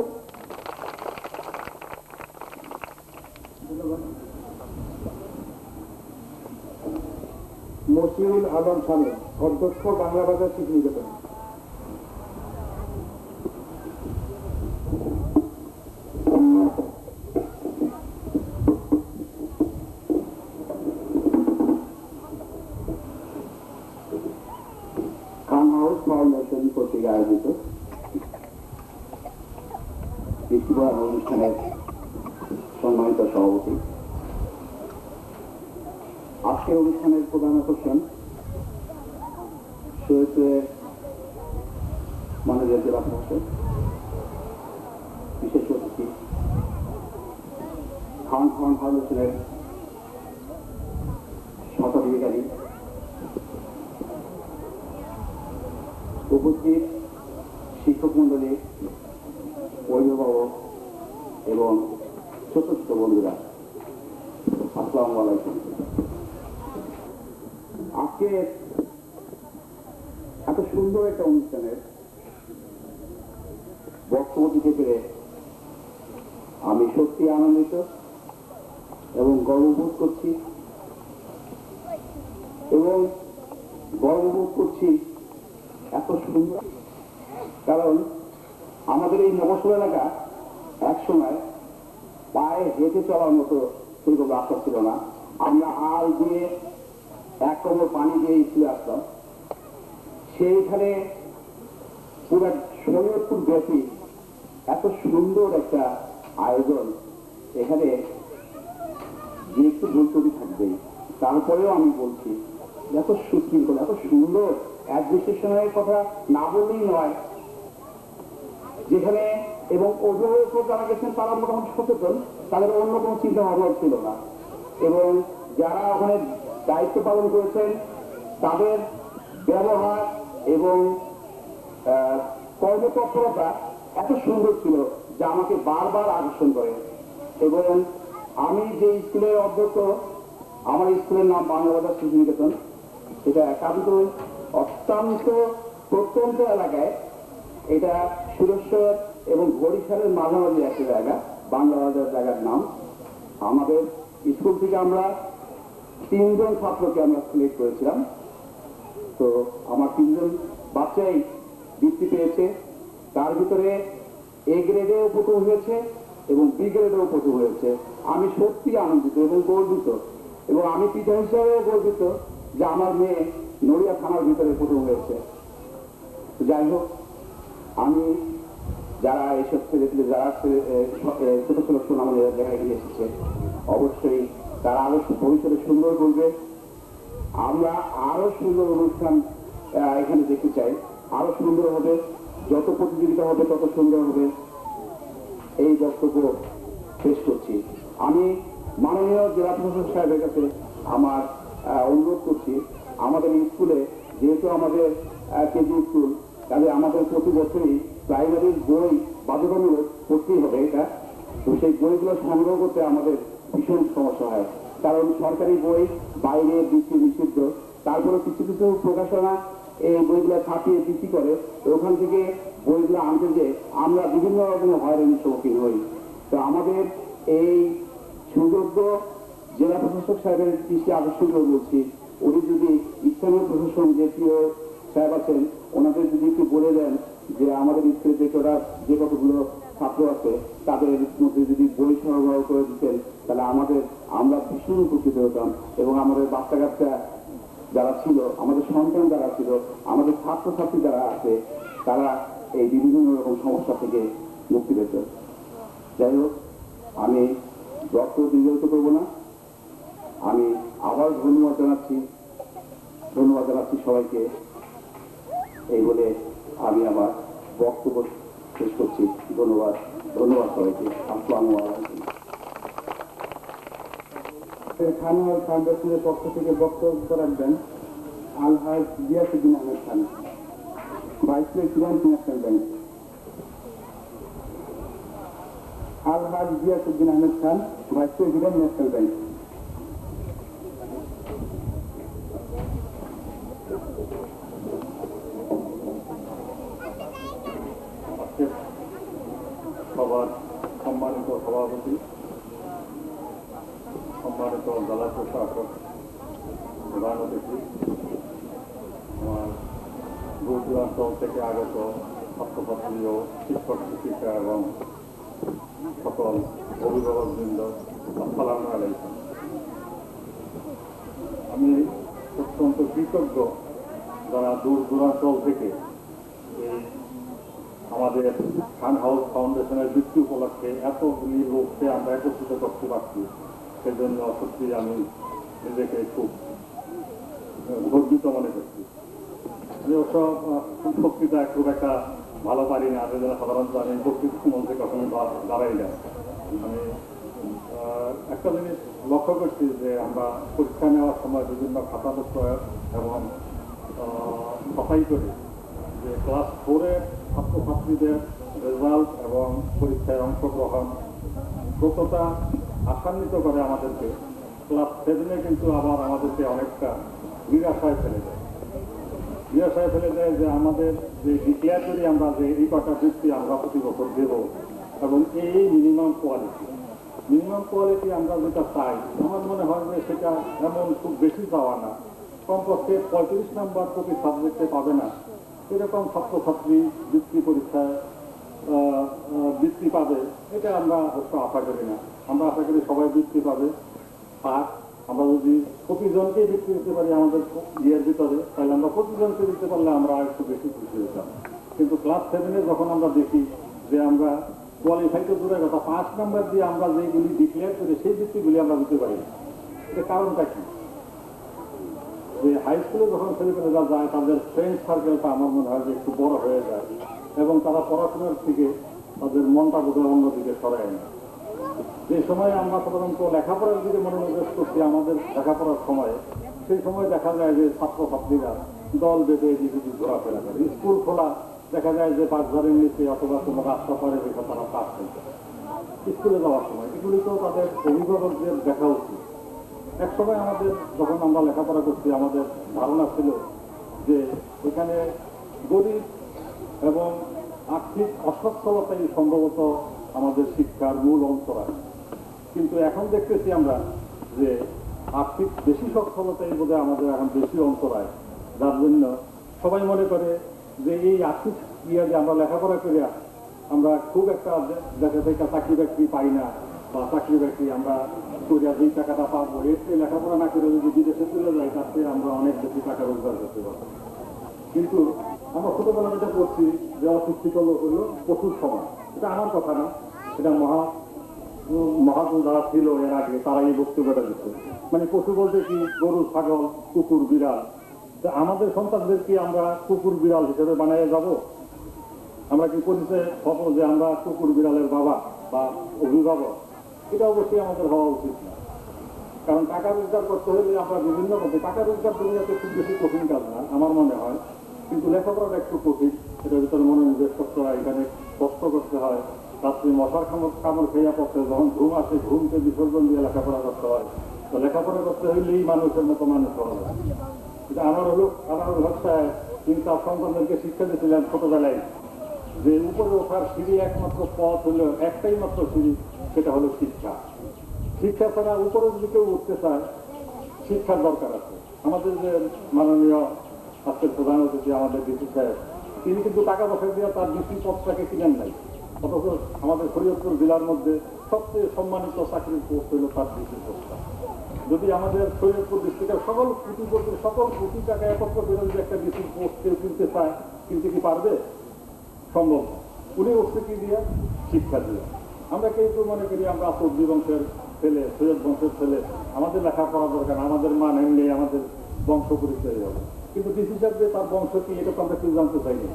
মশিউল আলম শামীম, অধ্যক্ষ, বাংলা বাজার শিশু নিকেতন। খান হাউস ফাউন্ডেশন কর্তৃক আয়োজিত বৃত্তিপ্রদান অনুষ্ঠানের সম্মানিত সভাপতি, আজকের অনুষ্ঠানের প্রধান আকর্ষণ শহীদের মাননীয় জেলা প্রশাসক, বিশেষ অতিথি, খান ফাউন্ডেশনের স্বত্বাধিকারী, উপস্থিত শিক্ষক মন্ডলী, অভিভাবক এবং ছোট ছোট বন্ধুরা, আসসালামু আলাইকুম। আজকে এত সুন্দর একটা অনুষ্ঠানের বক্তব্য দিতে পেরে আমি সত্যি আনন্দিত এবং গর্ববোধ করছি এত সুন্দর, কারণ আমাদের এই মফস্বল এলাকা একসময় পায়ে হেঁটে চলার মতো সেরকম রাস্তা ছিল না। আমরা আল দিয়ে এক কোমর পানি দিয়ে স্কুলে আসতাম। সেইখানে পুরো শরীয়তপুর ব্যাপী এত সুন্দর একটা আয়োজন, এখানে যে একটু বৈঠকই থাকবেই। তারপরেও আমি বলছি এত সুশৃঙ্খল, এত সুন্দর অ্যাডমিনিস্ট্রেশনের কথা না বললেই নয়, যেখানে এবং অভিভাবক যারা গেছেন তারা মোটামুটি সচেতন, তাদের অন্য কোনো চিন্তা ভাবনা ছিল না, এবং যারা ওখানে দায়িত্ব পালন করেছেন তাদের ব্যবহার এবং কর্মতৎপরতা এত সুন্দর ছিল যা আমাকে বারবার আকর্ষণ করে। এবং আমি যে স্কুলের অধ্যক্ষ, আমার স্কুলের নাম বাংলা বাজার শিশু নিকেতন। এটা একান্ত অত্যন্ত প্রত্যন্ত এলাকায়, এটা সুরেশ্বর এবং বরিশালের মাঝামাঝি একটা জায়গা, বাংলা বাজার জায়গার নাম। আমাদের স্কুল থেকে আমরা 3 জন ছাত্রকে আমরা সিলেক্ট করেছিলাম। তো আমার 3 জন বাচ্চাই বৃত্তি পেয়েছে, তার ভিতরে এ গ্রেডেও প্রথম হয়েছে এবং বি গ্রেডেও প্রথম হয়েছে। আমি সত্যি আনন্দিত এবং গর্বিত, এবং আমি পিতা হিসাবেও গর্বিত যে আমার মেয়ে নড়িয়া থানার ভিতরে প্রথম হয়েছে। যাই হোক, আমি যারা এইসব ছেলেপেলে যারা ছোট ছোট সোনামণি দেখা গিয়ে এসেছে, অবশ্যই তারা আরো ভবিষ্যতে সুন্দর করবে আমরা আরো সুন্দর অনুষ্ঠান এখানে দেখতে চাই, আরো সুন্দর হবে, যত প্রতিযোগিতা হবে তত সুন্দর হবে। এই বক্তব্য শেষ করছি। আমি মাননীয় জেলা প্রশাসক সাহেবের কাছে আমার অনুরোধ করছি, আমাদের স্কুলে যেহেতু আমাদের কেজি স্কুল, তাহলে আমাদের প্রতি বছরই প্রাইমারির বই বাধ্যতামূলক করতেই হবে এটা। তো সেই বইগুলো সংগ্রহ করতে আমাদের ভীষণ সমস্যা হয়, কারণ সরকারি বই বাইরে বিক্রি নিষিদ্ধ। তারপরে কিছু কিছু প্রকাশনা এই বইগুলো ছাপিয়ে বিক্রি করে, ওখান থেকে বইগুলো আনতে যে আমরা বিভিন্ন রকমের হয়রানির সম্মুখীন হই। তো আমাদের এই সুযোগ্য জেলা প্রশাসক সাহেবের দৃষ্টি আকর্ষণ করে বলছি, উনি যদি স্থানীয় প্রশাসন যে প্রিয় সাহেব আছেন, ওনাদের যদি একটু বলে দেন যে আমাদের স্কুলে যে কতগুলো ছাত্র আছে তাদের মধ্যে যদি বই সরবরাহ করে দিতেন, তাহলে আমরা ভীষণ উপকৃত হতাম। এবং আমাদের বাচ্চা কাচ্চা যারা ছিল, আমাদের সন্তান যারা ছিল, আমাদের ছাত্রছাত্রী যারা আছে, তারা এই বিভিন্ন রকম সমস্যা থেকে মুক্তি পেত। যাই হোক, আমি বক্তব্য দীর্ঘায়িত করবো না। আমি আবার ধন্যবাদ জানাচ্ছি সবাইকে। এই বলে আমি আমার বক্তব্য শেষ করছি। ধন্যবাদ সবাইকে। আসসালামু আলাইকুম। খানওয়াল ফাউন্ডেশনের পক্ষ থেকে বক্তব্য রাখবেন Alhaj Giasuddin Ahmed Khan, vice president national bank. Alhaj Giasuddin Ahmed Khan, vice president national bank. সবার সম্মানিত সভাপতি, সম্মানিত জেলা প্রশাসক, প্রধান অতিথি, আমার দূর দূরাঞ্চল থেকে আগত ছাত্রছাত্রী ও শিক্ষক শিক্ষিকা এবং সকল অভিভাবকবৃন্দ, আসসালামু আলাইকুম। আমি অত্যন্ত কৃতজ্ঞ যারা দূর দূরাঞ্চল থেকে এই আমাদের খান হাউস ফাউন্ডেশনের বৃত্তি উপলক্ষে এতগুলি লোককে আমরা একত্রিত করতে পারছি, সেজন্য সত্যি আমি নিজেকে খুব গর্বিত মনে করছি। আমি ওসব বক্তৃতা খুব একটা ভালো পারি না, সেজন্য সাধারণত আমি বক্তৃতা মঞ্চে কখনো দাঁড়াই না। আমি একটা জিনিস লক্ষ্য করছি যে আমরা পরীক্ষা নেওয়ার সময় বিভিন্ন খাতাপত্র এবং সফাই করি যে ক্লাস 4-এর ছাত্রছাত্রীদের রেজাল্ট এবং পরীক্ষায় অংশগ্রহণ কতটা আশান্বিত করে আমাদেরকে। ক্লাস 7-এ কিন্তু আবার আমাদেরকে অনেকটা নিরাশায় ফেলে দেয় যে আমাদের যে ডিক্লেয়ার করি আমরা যে এই কটা বৃত্তি আমরা প্রতি বছর দেব, এবং এই মিনিমাম কোয়ালিটি আমরা যেটা চাই, আমার মনে হয় যে সেটা এমন খুব বেশি পাওয়া না, কমপক্ষে 35 নাম্বার প্রতি সাবজেক্টে পাবে না, এরকম ছাত্রছাত্রী বৃত্তি পরীক্ষায় বৃত্তি পাবে, এটা আমরা অবশ্য আশা করি না। আমরা আশা করি সবাই বৃত্তি পাবে। আর আমরা যদি প্রতিজনকে বৃত্তি দিতে পারি আমাদের ইয়ের ভিতরে, তাহলে আমরা প্রতিজনকে দিতে পারলে আমরা একটু বেশি খুশি হতাম। কিন্তু ক্লাস 7-এ যখন আমরা দেখি যে আমরা কোয়ালিফাই তো দূরের কথা, 5 নাম্বার দিয়ে আমরা যেগুলি ডিক্লেয়ার করি সেই বৃত্তিগুলি আমরা দিতে পারি না। এর কারণটা কি? যে হাই স্কুলে যখন ছেলেমেয়েরা যায় তাদের ফ্রেন্ড সার্কেলটা আমার মনে হয় যে একটু বড় হয়ে যায়, এবং তারা পড়াশোনার থেকে তাদের মনটা বোধহয় অন্যদিকে সরায় না। যে সময় আমরা সাধারণত লেখাপড়ার দিকে মনোনিবেশ করছি আমাদের লেখাপড়ার সময়ে, সেই সময় দেখা যায় যে ছাত্রছাত্রীরা দল বেঁধে এদিকে ঘোরাফেরা করে। স্কুল খোলা, দেখা যায় যে বাজারের নিচে অথবা কোনো রাস্তা পারে রেখে তারা পাস করছে স্কুলে যাওয়ার সময়। এগুলিতেও তাদের অভিভাবকদের দেখা উচিত। একসময় আমাদের যখন আমরা লেখাপড়া করছি আমাদের ধারণা ছিল যে এখানে গরিব এবং আর্থিক অসচ্ছলতাই সম্ভবত আমাদের শিক্ষার মূল অন্তরায়। কিন্তু এখন দেখতেছি আমরা যে আর্থিক বেশি সচ্ছলতাই বোধহয় আমাদের এখন বেশি অন্তরায়, যার জন্য সবাই মনে করে যে এই আর্থিক যে আমরা লেখাপড়া করে আমরা খুব একটা দেখা যায় চাকরি বাকরি পাই না, বা চাকরি বাকরি আমরা করিয়া যেই টাকাটা পাবো এর চেয়ে লেখাপড়া না করে যদি বিদেশে চলে যাই তাতে আমরা অনেক বেশি টাকা রোজগার করতে পারবো। কিন্তু আমরা ছোটবেলা যেটা করছি যে অশিক্ষিত লোক হলো প্রচুর সমান, এটা আমার কথা না, এটা মহাজন যারা ছিল এর আগে তারা এই বক্তব্যটা দিচ্ছে। মানে পশু বলতে কি গরু, ছাগল, কুকুর, বিড়াল। তো আমাদের সন্তানদের কি আমরা কুকুর বিড়াল হিসেবে বানিয়ে যাব? আমরা কি পরিচয় হবো যে আমরা কুকুর বিড়ালের বাবা বা অভিভাবক? এটা অবশ্যই আমাদের হওয়া উচিত না। কারণ টাকা রোজগার করতে হলে আমরা বিভিন্ন পথে, টাকা রোজগার দুনিয়াতে খুব বেশি কঠিন কাজ না আমার মনে হয়, কিন্তু লেখাপড়াটা একটু কঠিন। এটার ভিতরে মনোনিবেশ করতে হয়, এখানে কষ্ট করতে হয়, রাত্রি মশার কামড় খেয়া পড়তে, যখন ঘুম আসে ঘুমকে বিসর্জন দিয়ে লেখাপড়া করতে হয়। তো লেখাপড়া করতে হইলেই মানুষের মতো মানুষ হওয়া যায়। কিন্তু আমার সাহেব তিনি তার সন্তানদেরকে শিক্ষা দিয়েছিলেন ছোটবেলায় যে উপরে ওঠার সিঁড়ি একমাত্র পথ হলো একটাই মাত্র সিঁড়ি, সেটা হলো শিক্ষা। শিক্ষা ছাড়া উপরের দিকেও উঠতে চায়, শিক্ষার দরকার আছে। আমাদের যে মাননীয় আজকের প্রধান অতিথি আমাদের ডিসি সাহেব, তিনি কিন্তু টাকা পয়সা দিয়ে তার ডিসি পদটাকে কিনেন নাই, অথচ আমাদের শরীয়তপুর জেলার মধ্যে সবচেয়ে সম্মানিত চাকরির পোস্ট হইল তার ডিসি পোস্টটা। যদি আমাদের শরীয়তপুর ডিস্ট্রিক্টের সকল কোটি টাকা একত্র করে যদি একটা ডিসি পোস্ট কেউ কিনতে চায়, কিনতে কি পারবে? সম্ভব না। উনি উঠছে কি দিয়ে? শিক্ষা দিয়ে। আমরা কেউ কেউ মনে করি আমরা সবজি বংশের ছেলে, সৈয়দ বংশের ছেলে, আমাদের লেখাপড়া দরকার, আমাদের মান এমনি, আমাদের বংশ পরিচয় হবে। কিন্তু ডিসি সাহেব যে তার বংশ কি, এটা তো আমরা কেউ জানতে চাইনি।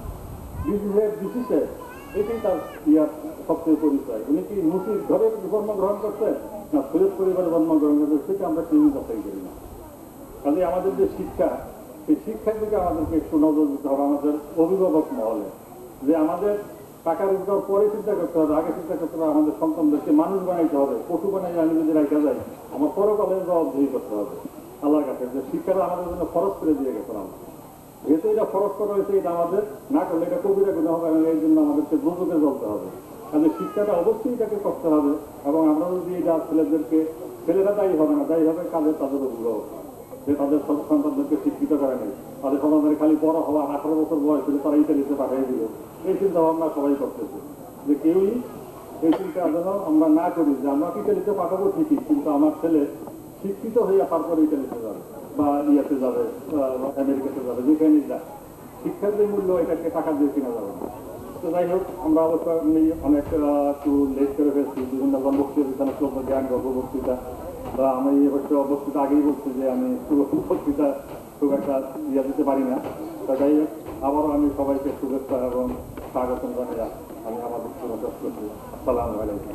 ডিসি সাহেব এটাই তার ইয়ার সবচেয়ে পরিচয়। উনি কি মুসির ঘরে জন্মগ্রহণ করছেন না সৈয়দ পরিবারে জন্মগ্রহণ করছেন, সেটা আমরা কেউই যাচাই করি না। কাজে আমাদের যে শিক্ষা, সেই শিক্ষার দিকে আমাদেরকে একটু নজর দিতে হবে আমাদের অভিভাবক মহলে, যে আমাদের টাকা রোজগার পরে চিন্তা করতে হবে, আগে চিন্তা করতে হবে আমাদের সন্তানদেরকে মানুষ বানাইতে হবে। পশু বানাইলে আমি যদি রাখা যাই, আমার পরকালের জবাবদিহি করতে হবে আল্লাহর কাছে, যে শিক্ষাটা আমাদের জন্য খরচ করে দিয়ে গেছিলাম। যেহেতু এটা খরচ করা হয়েছে, এটা আমাদের না করলে এটা কবিরা গুণা হবে, এবং এই জন্য আমাদেরকে দুর্যোগে চলতে হবে। তাহলে শিক্ষাটা অবশ্যই এটাকে করতে হবে, এবং আমরা যদি এটা ছেলেরা দায়ী হবে না, দায়ী হবে কাজের তাদের অভিভাবক, যে তাদের সন্তানদেরকে শিক্ষিত করে নেই, তাদের সন্তানদের খালি বড় হওয়া 18 বছর বয়স হলে তারা ইতালিতে পাঠিয়ে দিল। এই চিন্তা ভাবনা সবাই করতেছে, যে কেউই এই চিন্তা যেন আমরা না করি যে আমরা ইতালিতে পাঠাবো ঠিকই, কিন্তু আমার ছেলে শিক্ষিত হয়ে তারপরে ইতালিতে যাবে বা ইয়াতে যাবে, আমেরিকাতে যাবে, যেখানেই যায়। শিক্ষার যে মূল্য, এটাকে টাকা দিয়ে কিনা যাবে না। তো যাই হোক, আমরা অবশ্য অনেক একটু লেট করে ফেলছি, বিভিন্ন বক্তৃতা, জ্ঞান গল্প বক্তৃতা, বা আমি অবশ্য বক্তৃতা আগেই বলছি যে আমি বক্তৃতা খুব একটা ইয়ে দিতে পারি না। তো যাই হোক, আবারও আমি সবাইকে শুভেচ্ছা এবং স্বাগতম জানিয়ে আমি আমার বক্তব্য শেষ করছি। আসসালামু আলাইকুম।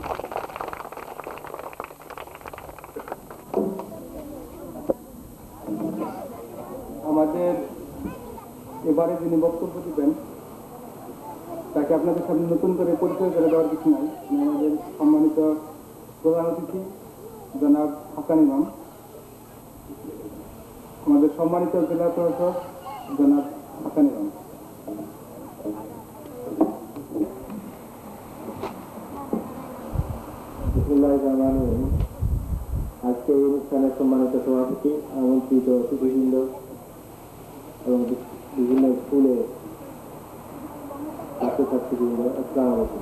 আমাদের এবারে যিনি বক্তব্য দিবেন তাকে আপনাদের সামনে নতুন করে পরিচয় করে দেওয়ার কিছু নাই। আমাদের সম্মানিত প্রধান অতিথি জনাব হাসান ইমাম, আমাদের সম্মানিত জেলা প্রশাসক জনাব হাসান ইমাম। আজকে এই অনুষ্ঠানের সম্মানিত সভাপতি, আমন্ত্রিত অতিথিবৃন্দ এবং বিভিন্ন স্কুলে ছাত্রছাত্রীবৃন্দ, আসসালামু আলাইকুম।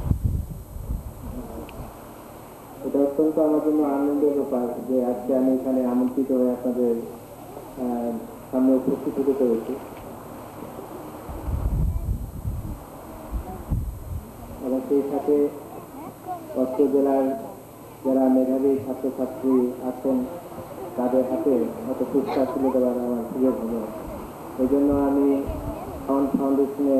এটা অত্যন্ত আমার জন্য আনন্দের ব্যাপার যে আজকে আমি এখানে আমন্ত্রিত হয়ে আপনাদের সামনে উপস্থিত হতে পেরেছি। এবং সেই সাথে অত্র জেলার যারা মেধাবী ছাত্রছাত্রী আছেন তাদের হাতে হয়তো পুরস্কার তুলে দেওয়ার আমার সুযোগ হলো। এই জন্য আমি ফাউন্ডেশনে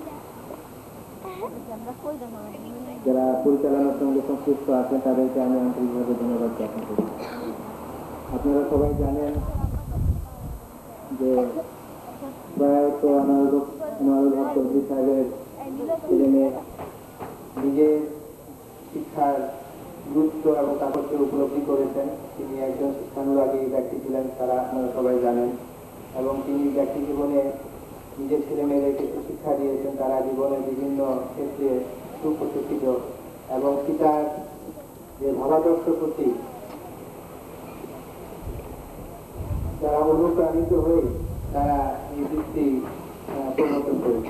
যারা পরিচালনার সঙ্গে সংশ্লিষ্ট আছেন তাদেরকে আমি আন্তরিকভাবে ধন্যবাদ জ্ঞাপন করি। আপনারা সবাই জানেন যে প্রয়াত আনোয়ারুল হক চৌধুরী সাহেবের ছেলে মেয়ে নিজের শিক্ষার গুরুত্ব এবং তাৎপর্য উপলব্ধি করেছেন। তিনি একজন শিক্ষানুরাগী ব্যক্তি ছিলেন, তারা আপনারা সবাই জানেন, এবং তিনি ব্যক্তি জীবনে নিজের ছেলে মেয়েদেরকে শিক্ষা দিয়েছেন। তারা জীবনের বিভিন্ন ক্ষেত্রে সুপ্রতিষ্ঠিত এবং পিতার যে ভাবাদর্শ প্রতি যারা অনুপ্রাণিত হয়ে তারা এই বৃত্তি প্রবর্তন করেছে।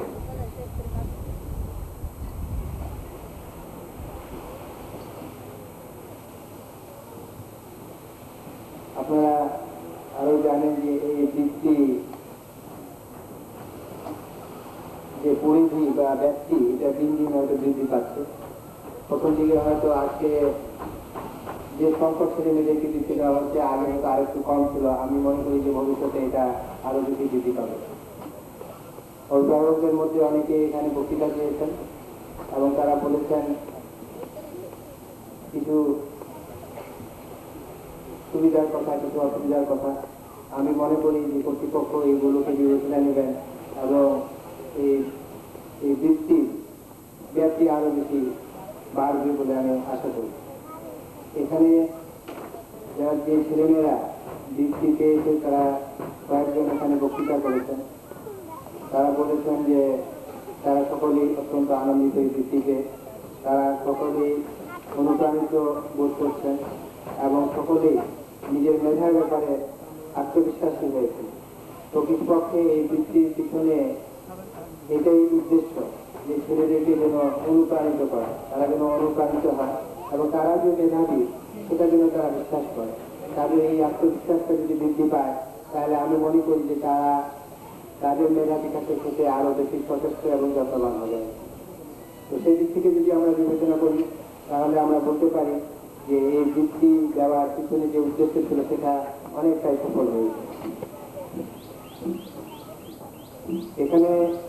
আপনারা আরো জানেন যে এই বৃত্তি যে পরিধি বা ব্যক্তি, এটা দিন দিন হয়তো বৃদ্ধি পাচ্ছে। প্রথম দিকে হয়তো আজকে যে সংখ্যক ছেলে মেয়েদেরকে বৃত্তি দেওয়া হচ্ছে আগে হয়তো আরো একটু কম ছিল, আমি মনে করি যে ভবিষ্যতে এটা আরো বেশি বৃদ্ধি পাবে। অভিভাবকদের মধ্যে অনেকে এখানে বক্তৃতা দিয়েছেন এবং তারা বলেছেন কিছু সুবিধার কথা, কিছু অসুবিধার কথা। আমি মনে করি যে কর্তৃপক্ষ এইগুলোকে বিবেচনা নেবেন এবং এই বৃত্তির ব্যাপ্তি আরো বেশি বাড়বে বলে আমি আশা করি। এখানে যারা যে ছেলেমেয়েরা বৃত্তি পেয়েছে তারা কয়েকজন এখানে বক্তৃতা করেছেন। তারা বলেছেন যে তারা সকলেই অত্যন্ত আনন্দিত এই বৃত্তিতে, তারা সকলেই অনুপ্রাণিত বোধ করছেন এবং সকলেই নিজের মেধার ব্যাপারে আত্মবিশ্বাসী হয়েছে। প্রকৃতপক্ষে এই বৃত্তির পিছনে এটাই উদ্দেশ্য যে ছেলেদেরকে যেন অনুপ্রাণিত করা, তারা যেন অনুপ্রাণিত হয় এবং তারা যে মেধাবী সেটা যেন তারা বিশ্বাস করে। তাদের এই আত্মবিশ্বাসটা যদি বৃদ্ধি পায় তাহলে আমি মনে করি যে তারা তাদের মেধা বিকাশের ক্ষেত্রে আরো বেশি সচেষ্ট এবং যত্নবান হবে। তো সেই দিক থেকে যদি আমরা বিবেচনা করি তাহলে আমরা বলতে পারি যে এই বৃত্তি দেওয়ার পিছনে যে উদ্দেশ্য ছিল সেটা অনেকটাই সফল হয়েছে। এখানে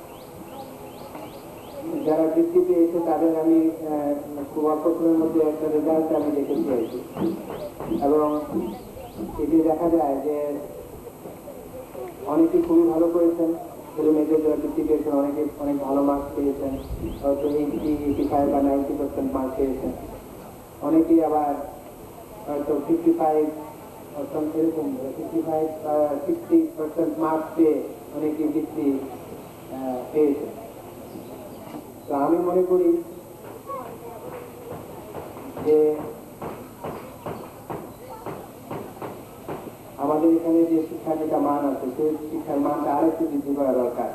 যারা বৃত্তি পেয়েছে তাদের আমি খুব অল্প সময়ের মধ্যে একটা রেজাল্ট আমি দেখেছি আর কি, এবং এটি দেখা যায় যে অনেকেই খুবই ভালো করেছেন। ছেলে মেয়েদের যারা বৃত্তি পেয়েছেন অনেকে অনেক ভালো মার্কস পেয়েছেন, হয়তো 85 বা 90% মার্কস পেয়েছেন। অনেকেই আবার হয়তো 55 এরকম 60% মার্কস পেয়ে অনেকেই বৃত্তি পেয়েছেন। তো আমি মনে করি যে আমাদের এখানে যে শিক্ষার যেটা মান আছে সেই শিক্ষার মানটা আরেকটু বৃদ্ধি করা দরকার।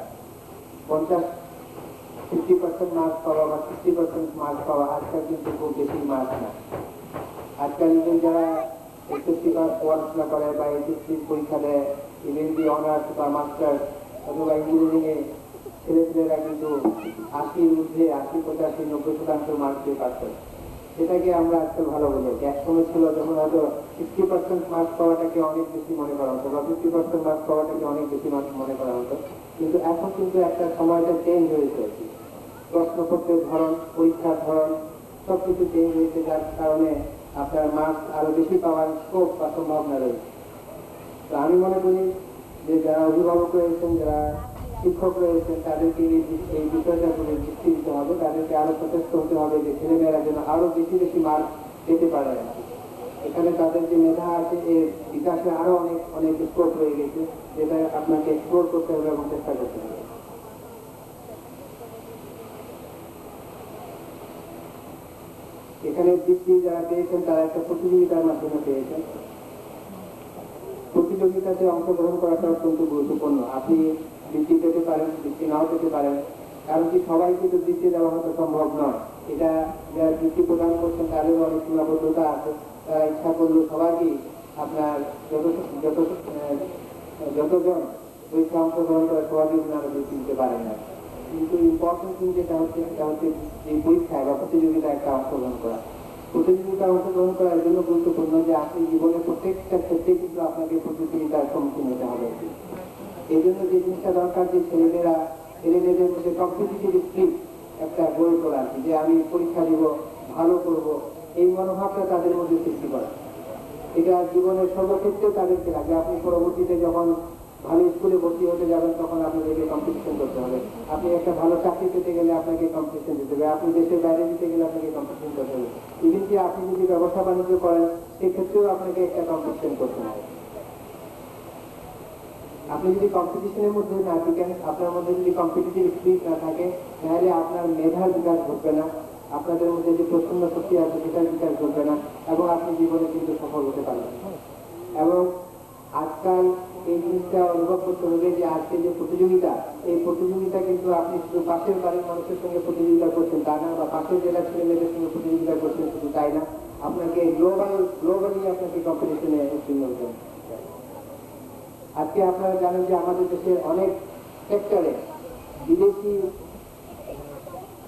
50-50% মার্কস পাওয়া বা 60% মার্কস পাওয়া আজকাল কিন্তু খুব বেশি মার্কস না। আজকাল ইভেন যারা SSC পড়াশোনা করে বা SSC পরীক্ষা দেয়, ইভেন দি অনার্স বা মাস্টার্স অথবা ইঞ্জিনিয়ারিং এ ছেলেরা কিন্তু 80-র মধ্যে 80-85-90% মার্কস পেয়ে পাচ্ছে। সেটাকে আমরা আজকাল ভালো বোঝাই। এক সময় ছিল যখন হয়তো 60% মার্কস পাওয়াটাকে অনেক বেশি মনে করা হতো বা 50% মার্কস পাওয়াটাকে অনেক বেশি মনে করা হতো, কিন্তু এখন কিন্তু একটা সময়টা চেঞ্জ হয়েছে। প্রশ্নপত্রের ধরন, পরীক্ষার ধরন সবকিছু চেঞ্জ হয়েছে, যার কারণে আপনার মার্কস আরো বেশি পাওয়ার স্কোপ বা সম্ভাবনা রয়েছে। তো আমি মনে করি যে যারা অভিভাবক রয়েছেন, যারা শিক্ষক রয়েছেন, তাদেরকে এই বিষয়টা করে দৃষ্টি দিতে হবে, তাদেরকে আরো সচেষ্ট হতে হবে যে ছেলেমেয়েরা যেন আরো বেশি বেশি মার্ক পেতে পারে। এখানে তাদের যে মেধা আছে এর বিকাশে আরো অনেক অনেক স্কোপ রয়ে গেছে, যেটা আপনাকে এক্সপ্লোর করতে হবে এবং চেষ্টা করতে হবে। এখানে বৃত্তি যারা পেয়েছেন তারা একটা প্রতিযোগিতার মাধ্যমে পেয়েছেন। প্রতিযোগিতাতে অংশগ্রহণ করাটা অত্যন্ত গুরুত্বপূর্ণ। আপনি বৃত্তি পেতে পারেন, বৃত্তি নাও পেতে পারেন, কারণ কি সবাই কিন্তু বৃত্তি দেওয়া হয়তো সম্ভব নয়। এটা যারা বৃত্তি প্রদান করছেন তাদেরও অনেক সীমাবদ্ধতা আছে। তারা ইচ্ছা করলেও সবাইকেই আপনার যতজন পরীক্ষা অংশগ্রহণ করে সবাইকে আপনারা বৃত্তি দিতে পারেন না। কিন্তু ইম্পর্টেন্ট থিং যেটা হচ্ছে সেটা হচ্ছে এই পরীক্ষায় বা প্রতিযোগিতায় একটা অংশগ্রহণ করা। প্রতিযোগিতায় অংশগ্রহণ করার জন্য গুরুত্বপূর্ণ যে আপনি জীবনের প্রত্যেকটা ক্ষেত্রে কিন্তু আপনাকে প্রতিযোগিতার সম্মুখীন হতে হবে। এই জন্য যে জিনিসটা দরকার যে ছেলেমেয়েদের মধ্যে কম্পিটিটিভ স্পিরিট একটা গড়ে তোলা আছে, যে আমি পরীক্ষা দিব, ভালো করব, এই মনোভাবটা তাদের মধ্যে সৃষ্টি করা। এটা জীবনের সর্বক্ষেত্রে তাদেরকে লাগে। আপনি পরবর্তীতে যখন ভালো স্কুলে ভর্তি হতে যাবেন তখন আপনাদেরকে কম্পিটিশন করতে হবে। আপনি একটা ভালো চাকরি পেতে গেলে আপনাকে কম্পিটিশন দিতে হবে। আপনি দেশের বাইরে দিতে গেলে আপনাকে কম্পিটিশন করতে হবে। ইভেন কি আপনি যদি ব্যবসা বাণিজ্য করেন সেক্ষেত্রেও আপনাকে একটা কম্পিটিশন করতে হবে। আপনি যদি কম্পিটিশনের মধ্যে না থাকেন, আপনার মধ্যে যদি কম্পিটিটিভ স্পিরিট না থাকে, তাহলে আপনার মেধার বিকাশ ঘটবে না, আপনাদের মধ্যে যে প্রচন্ড শক্তি আছে সেটার বিকাশ ঘটবে না এবং আপনি জীবনে কিন্তু সফল হতে পারবেন। এবং আজকাল এই জিনিসটা অনুভব করতে হবে যে আজকে যে প্রতিযোগিতা, এই প্রতিযোগিতা কিন্তু আপনি শুধু পাশের বাড়ির মানুষের সঙ্গে প্রতিযোগিতা করছেন তা না, বা পাশের জেলার ছেলে মেয়েদের সঙ্গে প্রতিযোগিতা করছেন শুধু তাই না, আপনাকে গ্লোবালি আপনাকে কম্পিটিশনে উত্তীর্ণ হতে হবে। আজকে আপনারা জানেন যে আমাদের দেশের অনেক সেক্টরে বিদেশি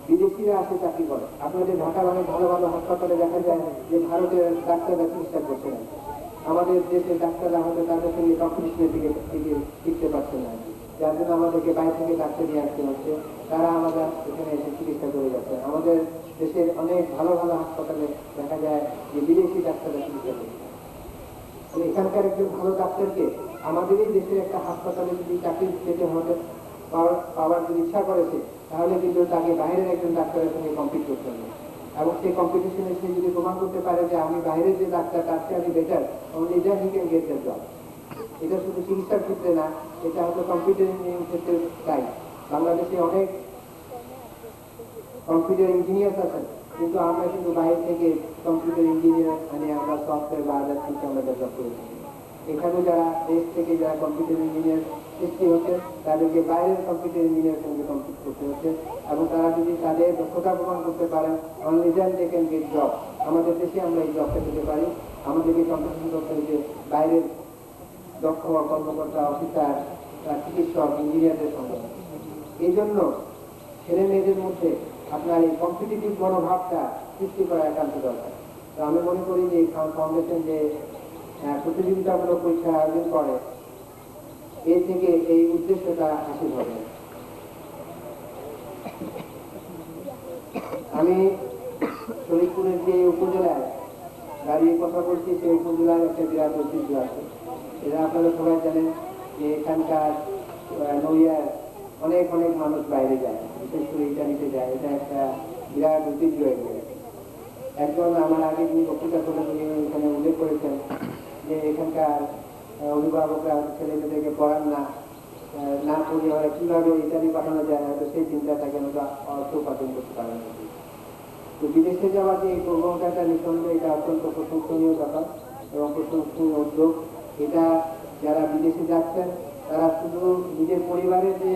বিদেশিরা আসে চাকরি করে। আপনাদের ঢাকার অনেক ভালো ভালো হাসপাতালে দেখা যায় যে ভারতের ডাক্তাররা চিকিৎসা করছে না। আমাদের দেশের ডাক্তাররা হয়তো তাদের সঙ্গে কম্পিটিশনের দিকে শিখতে পারছে না, যার জন্য আমাদেরকে বাইরে থেকে ডাক্তার নিয়ে আসতে হচ্ছে। তারা আমাদের এখানে এসে চিকিৎসা করে যাচ্ছে। আমাদের দেশের অনেক ভালো ভালো হাসপাতালে দেখা যায় যে বিদেশি ডাক্তাররা চিকিৎসা করছে। এখানকার একজন ভালো ডাক্তারকে আমাদেরই দেশের একটা হাসপাতালে যদি চাকরি পেতে হতে পাওয়ার যদি ইচ্ছা করেছে, তাহলে কিন্তু তাকে বাইরের একজন ডাক্তারের সঙ্গে কম্পিট করতে হবে। এবং সেই কম্পিটিশনে সে যদি প্রমাণ করতে পারে যে আমি বাইরের যে ডাক্তার তার চেয়ে আমি better, only then he can get the job. এটা শুধু চিকিৎসার ক্ষেত্রে না, এটা হয়তো কম্পিউটার ইঞ্জিনিয়ারিং ক্ষেত্রে তাই। বাংলাদেশে অনেক কম্পিউটার ইঞ্জিনিয়ার আছেন, কিন্তু আমরা কিন্তু বাইরে থেকে কম্পিউটার ইঞ্জিনিয়ার মানে আমরা সফটওয়্যার বা আদার কিছু আমরা ডেভেলপ করে থাকি। এখানে যারা দেশ থেকে যারা কম্পিউটার ইঞ্জিনিয়ার সৃষ্টি হচ্ছে, তাদেরকে বাইরের কম্পিউটার ইঞ্জিনিয়ার সঙ্গে কম্পিট করতে হচ্ছে, এবং তারা যদি তাদের দক্ষতা প্রমাণ করতে পারেন, only then they can get job. আমাদের দেশে আমরা এই জবটা পেতে পারি। আমাদেরকে কম্পিটিশন করতে হচ্ছে বাইরের দক্ষ কর্মকর্তা, অফিসার, চিকিৎসক, ইঞ্জিনিয়ারদের সঙ্গে। এই জন্য ছেলে মেয়েদের মধ্যে আপনার এই কম্পিটিটিভ মনোভাবটা সৃষ্টি করা একান্ত দরকার। তো আমি মনে করি যে ফাউন্ডেশন যে প্রতিযোগিতামূলক পরীক্ষা আয়োজন করে, এর থেকে এই উদ্দেশ্যটা হাসিল হবে। আমি শরীরপুরের যে উপজেলায় দাঁড়িয়ে কথা বলছি, সেই উপজেলার একটা বিরাট ঐতিহ্য আছে। এরা আপনারা সবাই জানেন যে এখানকার নড়িয়ার অনেক অনেক মানুষ বাইরে যায়, বিশেষ করে ইটালিতে যায়। এটা একটা বিরাট ঐতিহ্য হয়ে গেছে। একজন আমার আগে যিনি বক্তৃতা করলেন উনি এখানে উল্লেখ করেছেন যে এখানকার অভিভাবকরা ছেলে মেয়েদেরকে পড়ান না পড়িয়ে হয় কীভাবে ইটালি পাঠানো যায়, হয়তো সেই চিন্তা থাকে আমরা অর্থ উপার্জন করতে পারেন। তো বিদেশে যাওয়ার যে এই প্রবণতাটা নিঃসন্দেহে এটা অত্যন্ত প্রশংসনীয় ব্যাপার এবং প্রশংসনীয় উদ্যোগ। এটা যারা বিদেশে যাচ্ছেন তারা শুধু নিজের পরিবারের যে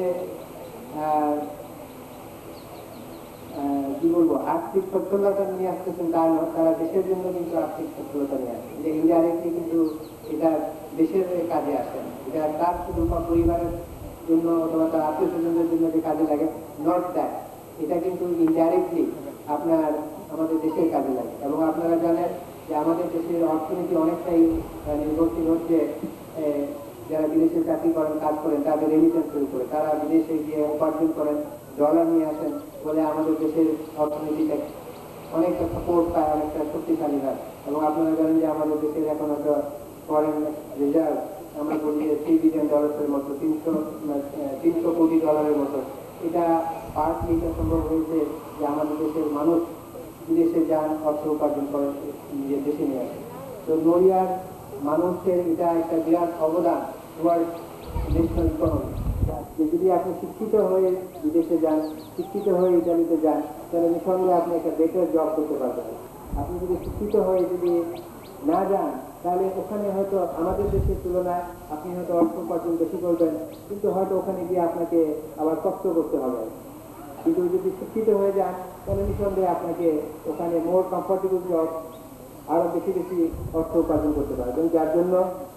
কি বলবো আর্থিক সচ্ছলতা নিয়ে আসতেছেন তা নয়, তারা দেশের জন্য কিন্তু আর্থিক সচ্ছলতা নিয়ে আসছে। যে ইনডাইরেক্টলি কিন্তু এটা দেশের কাজে আসে, এটা তার শুধু পরিবারের জন্য অথবা তার আত্মীয় স্বজনদের জন্য যে কাজে লাগে, নট দ্যাট, এটা কিন্তু ইনডাইরেক্টলি আপনার আমাদের দেশের কাজে লাগে। এবং আপনারা জানেন যে আমাদের দেশের অর্থনীতি অনেকটাই নির্ভরশীল হচ্ছে যারা বিদেশে চাকরি করেন, কাজ করেন, তাদের রেমিটেন্সের উপরে। তারা বিদেশে গিয়ে উপার্জন করেন, ডলার নিয়ে আসেন, বলে আমাদের দেশের অর্থনীতিটা অনেকটা সাপোর্ট পায়, অনেকটা শক্তিশালী হয়। এবং আপনারা জানেন যে আমাদের দেশের এখন একটা ফরেন রিজার্ভ আমরা বলি যে $3 বিলিয়ন মতো, 300 কোটি ডলারের মতো। এটা পার্টলি এটা সম্ভব হয়েছে যে আমাদের দেশের মানুষ বিদেশে যান, অর্থ উপার্জন করেন, নিজের দেশে নিয়ে আসেন। তো নড়িয়ার মানুষের এটা একটা বিরাট অবদান টুয়ার্ড ন্যাশনাল ইকোনমি। যদি আপনি শিক্ষিত হয়ে বিদেশে যান, শিক্ষিত হয়ে ইটালিতে যান, তাহলে নিঃসন্দেহে আপনি একটা বেটার জব করতে পারবেন। আপনি যদি শিক্ষিত হয়ে যদি না যান, তাহলে ওখানে হয়তো আমাদের দেশের তুলনায় আপনি হয়তো অর্থ উপার্জন বেশি করবেন, কিন্তু হয়তো ওখানে গিয়ে আপনাকে আবার কষ্ট করতে হবে। কিন্তু যদি শিক্ষিত হয়ে যান, তাহলে নিঃসন্দেহে আপনাকে ওখানে মোর কমফোর্টেবল জব, আরো বেশি বেশি অর্থ উপার্জন করতে পারবেন। যার জন্য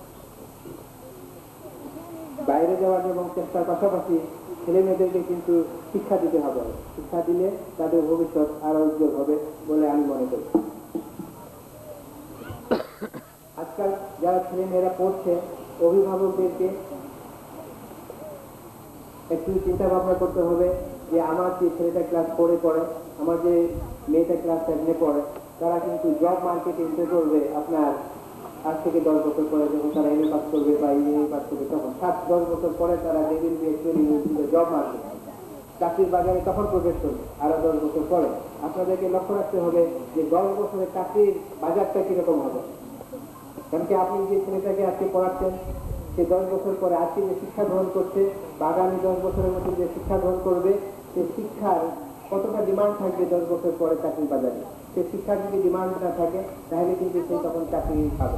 বাইরে যাওয়ার এবং চেষ্টার পাশাপাশি ছেলে মেয়েদেরকে কিন্তু শিক্ষা দিতে হবে। শিক্ষা দিলে তাদের ভবিষ্যৎ আরো উজ্জ্বল হবে বলে আমি মনে করি। আজকাল যারা ছেলে মেয়েরা পড়ছে, অভিভাবকদেরকে একটু চিন্তা ভাবনা করতে হবে যে আমার যে ছেলেটা ক্লাস 4-এ পড়ে, আমার যে মেয়েটা ক্লাস 7-এ পড়ে, তারা কিন্তু জব মার্কেটে এন্টার করবে আপনার আজ থেকে 10 বছর পরে, যখন তারা এমএ পাস করবে বা ইঞ্জিনিয়ারিং পাস করবে, তখন 7-10 বছর পরে তারা জব মার্কেট চাকরির বাজারে তখন প্রবেশ করবে। আরো 10 বছর পরে আপনাদেরকে লক্ষ্য রাখতে হবে যে 10 বছরের চাকরির বাজারটা কিরকম হবে। কারণ কি আপনি যে ছেলেটাকে আজকে পড়াচ্ছেন, সে 10 বছর পরে আজকে যে শিক্ষা গ্রহণ করছে বা আগামী 10 বছরের মধ্যে যে শিক্ষা গ্রহণ করবে, সে শিক্ষার কতটা ডিমান্ড থাকবে 10 বছর পরে চাকরির বাজারে। সে শিক্ষার যদি ডিমান্ড না থাকে, তাহলে কিন্তু সে তখন চাকরি পাবে।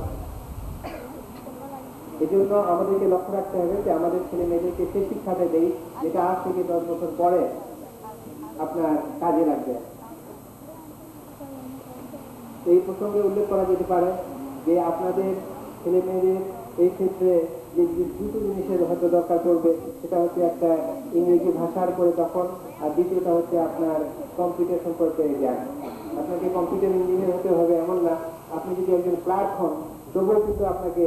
এই জন্য আমাদেরকে লক্ষ্য রাখতে হবে যে আমাদের ছেলে মেয়েদেরকে সে শিক্ষাটা দেই যেটা আজ থেকে 10 বছর পরে আপনার কাজে লাগবে। এই প্রসঙ্গে উল্লেখ করা যেতে পারে যে আপনাদের ছেলে মেয়েদের এই ক্ষেত্রে যে দুটো জিনিসের হয়তো দরকার পড়বে, সেটা হচ্ছে একটা ইংরেজি ভাষার করে তখন, আর দ্বিতীয়টা হচ্ছে আপনার কম্পিউটার সম্পর্কে জ্ঞান। আপনাকে কম্পিউটার ইঞ্জিনিয়ার হতে হবে এমন না, আপনি যদি একজন ক্লার্ক হন তবুও কিন্তু আপনাকে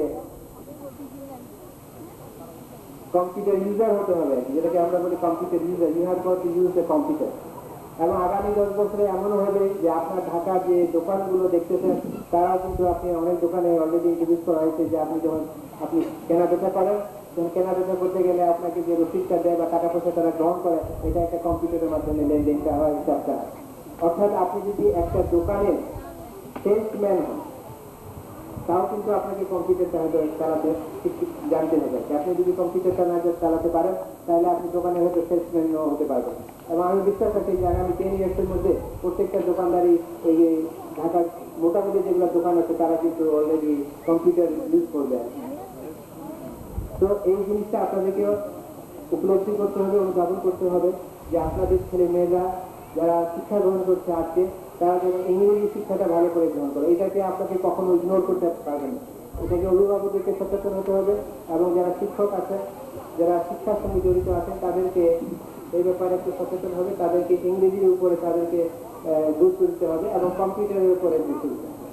কম্পিউটার ইউজার হতে হবে, যেটাকে আমরা বলি computer user. You have got to use the computer. এবং আগামী 10 বছরে এমনও হবে যে আপনার ঢাকার যে দোকানগুলো দেখতেছেন তারাও কিন্তু আপনি অনেক দোকানে অলরেডি ইন্ট্রোডিউস করা হয়েছে যে আপনি যখন আপনি কেনা বেচা করেন, তখন কেনা বেচা করতে গেলে আপনাকে যে রসিদটা দেয় বা টাকা পয়সা তারা গ্রহণ করে, এটা একটা কম্পিউটারের মাধ্যমে লেনদেনটা হয়, হিসাবটা হয়। অর্থাৎ আপনি যদি একটা দোকানের সেলসম্যান হন তাও কিন্তু আপনাকে কম্পিউটারটা হয়তো চালাতে জানতে হবে। আপনি যদি কম্পিউটারটা না চালাতে পারেন তাহলে আপনি দোকানে হয়তো সেলসম্যানও হতে পারবেন। এবং আমি বিশ্বাস রাখি যে আগামী 10 ইয়ার্সের মধ্যে প্রত্যেকটা দোকানদারি এই ঢাকার মোটামুটি যেগুলো দোকান আছে তারা কিন্তু অলরেডি কম্পিউটার ইউজ করবে। তো এই জিনিসটা আপনাদেরকেও উপলব্ধি করতে হবে, অনুধাবন করতে হবে যে আপনাদের ছেলে মেয়েরা যারা শিক্ষা গ্রহণ করছে আজকে তারা যেন ইংরেজি শিক্ষাটা ভালো করে গ্রহণ করে। এটাকে আপনাকে কখনো ইগনোর করতে পারবেন না। এটাকে অভিভাবকদেরকে সচেতন হতে হবে এবং যারা শিক্ষক আছেন, যারা শিক্ষার সঙ্গে জড়িত আছেন তাদেরকে এই ব্যাপারে একটু সচেতন হবে, তাদেরকে ইংরেজির উপরে তাদেরকে গুরুত্ব দিতে হবে এবং কম্পিউটারের উপরে গুরুত্ব দিতে হবে।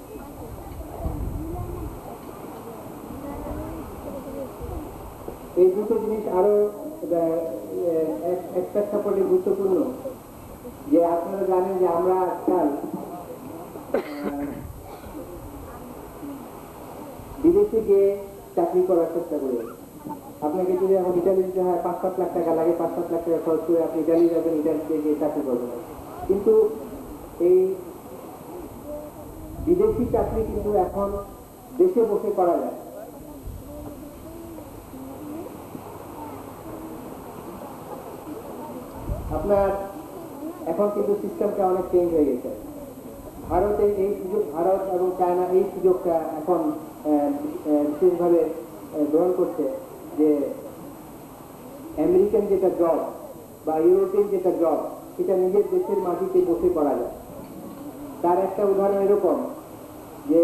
এই দুটো জিনিস আরো একটা সাপোর্টে গুরুত্বপূর্ণ যে আপনারা জানেন যে আমরা আজকাল বিদেশে গিয়ে চাকরি করার চেষ্টা করি। আপনাকে যদি এখন ইটালি যেতে হয় 5-7 লাখ টাকা লাগে, 5-7 লাখ টাকা খরচ করে আপনি ইটালি যাবেন, ইটালিতে গিয়ে চাকরি করবেন। কিন্তু এই বিদেশি চাকরি কিন্তু এখন দেশে বসে করা যায়। আপনার এখন কিন্তু সিস্টেমটা অনেক চেঞ্জ হয়ে গেছে। ভারতে এই সুযোগ, ভারত এবং চায়না এই সুযোগটা এখন বিশেষভাবে গ্রহণ করছে যে আমেরিকান যেটা জব বা ইউরোপিয়ান যেটা জব সেটা নিজের দেশের মাটিতে বসে করা যায়। তার একটা উদাহরণ এরকম যে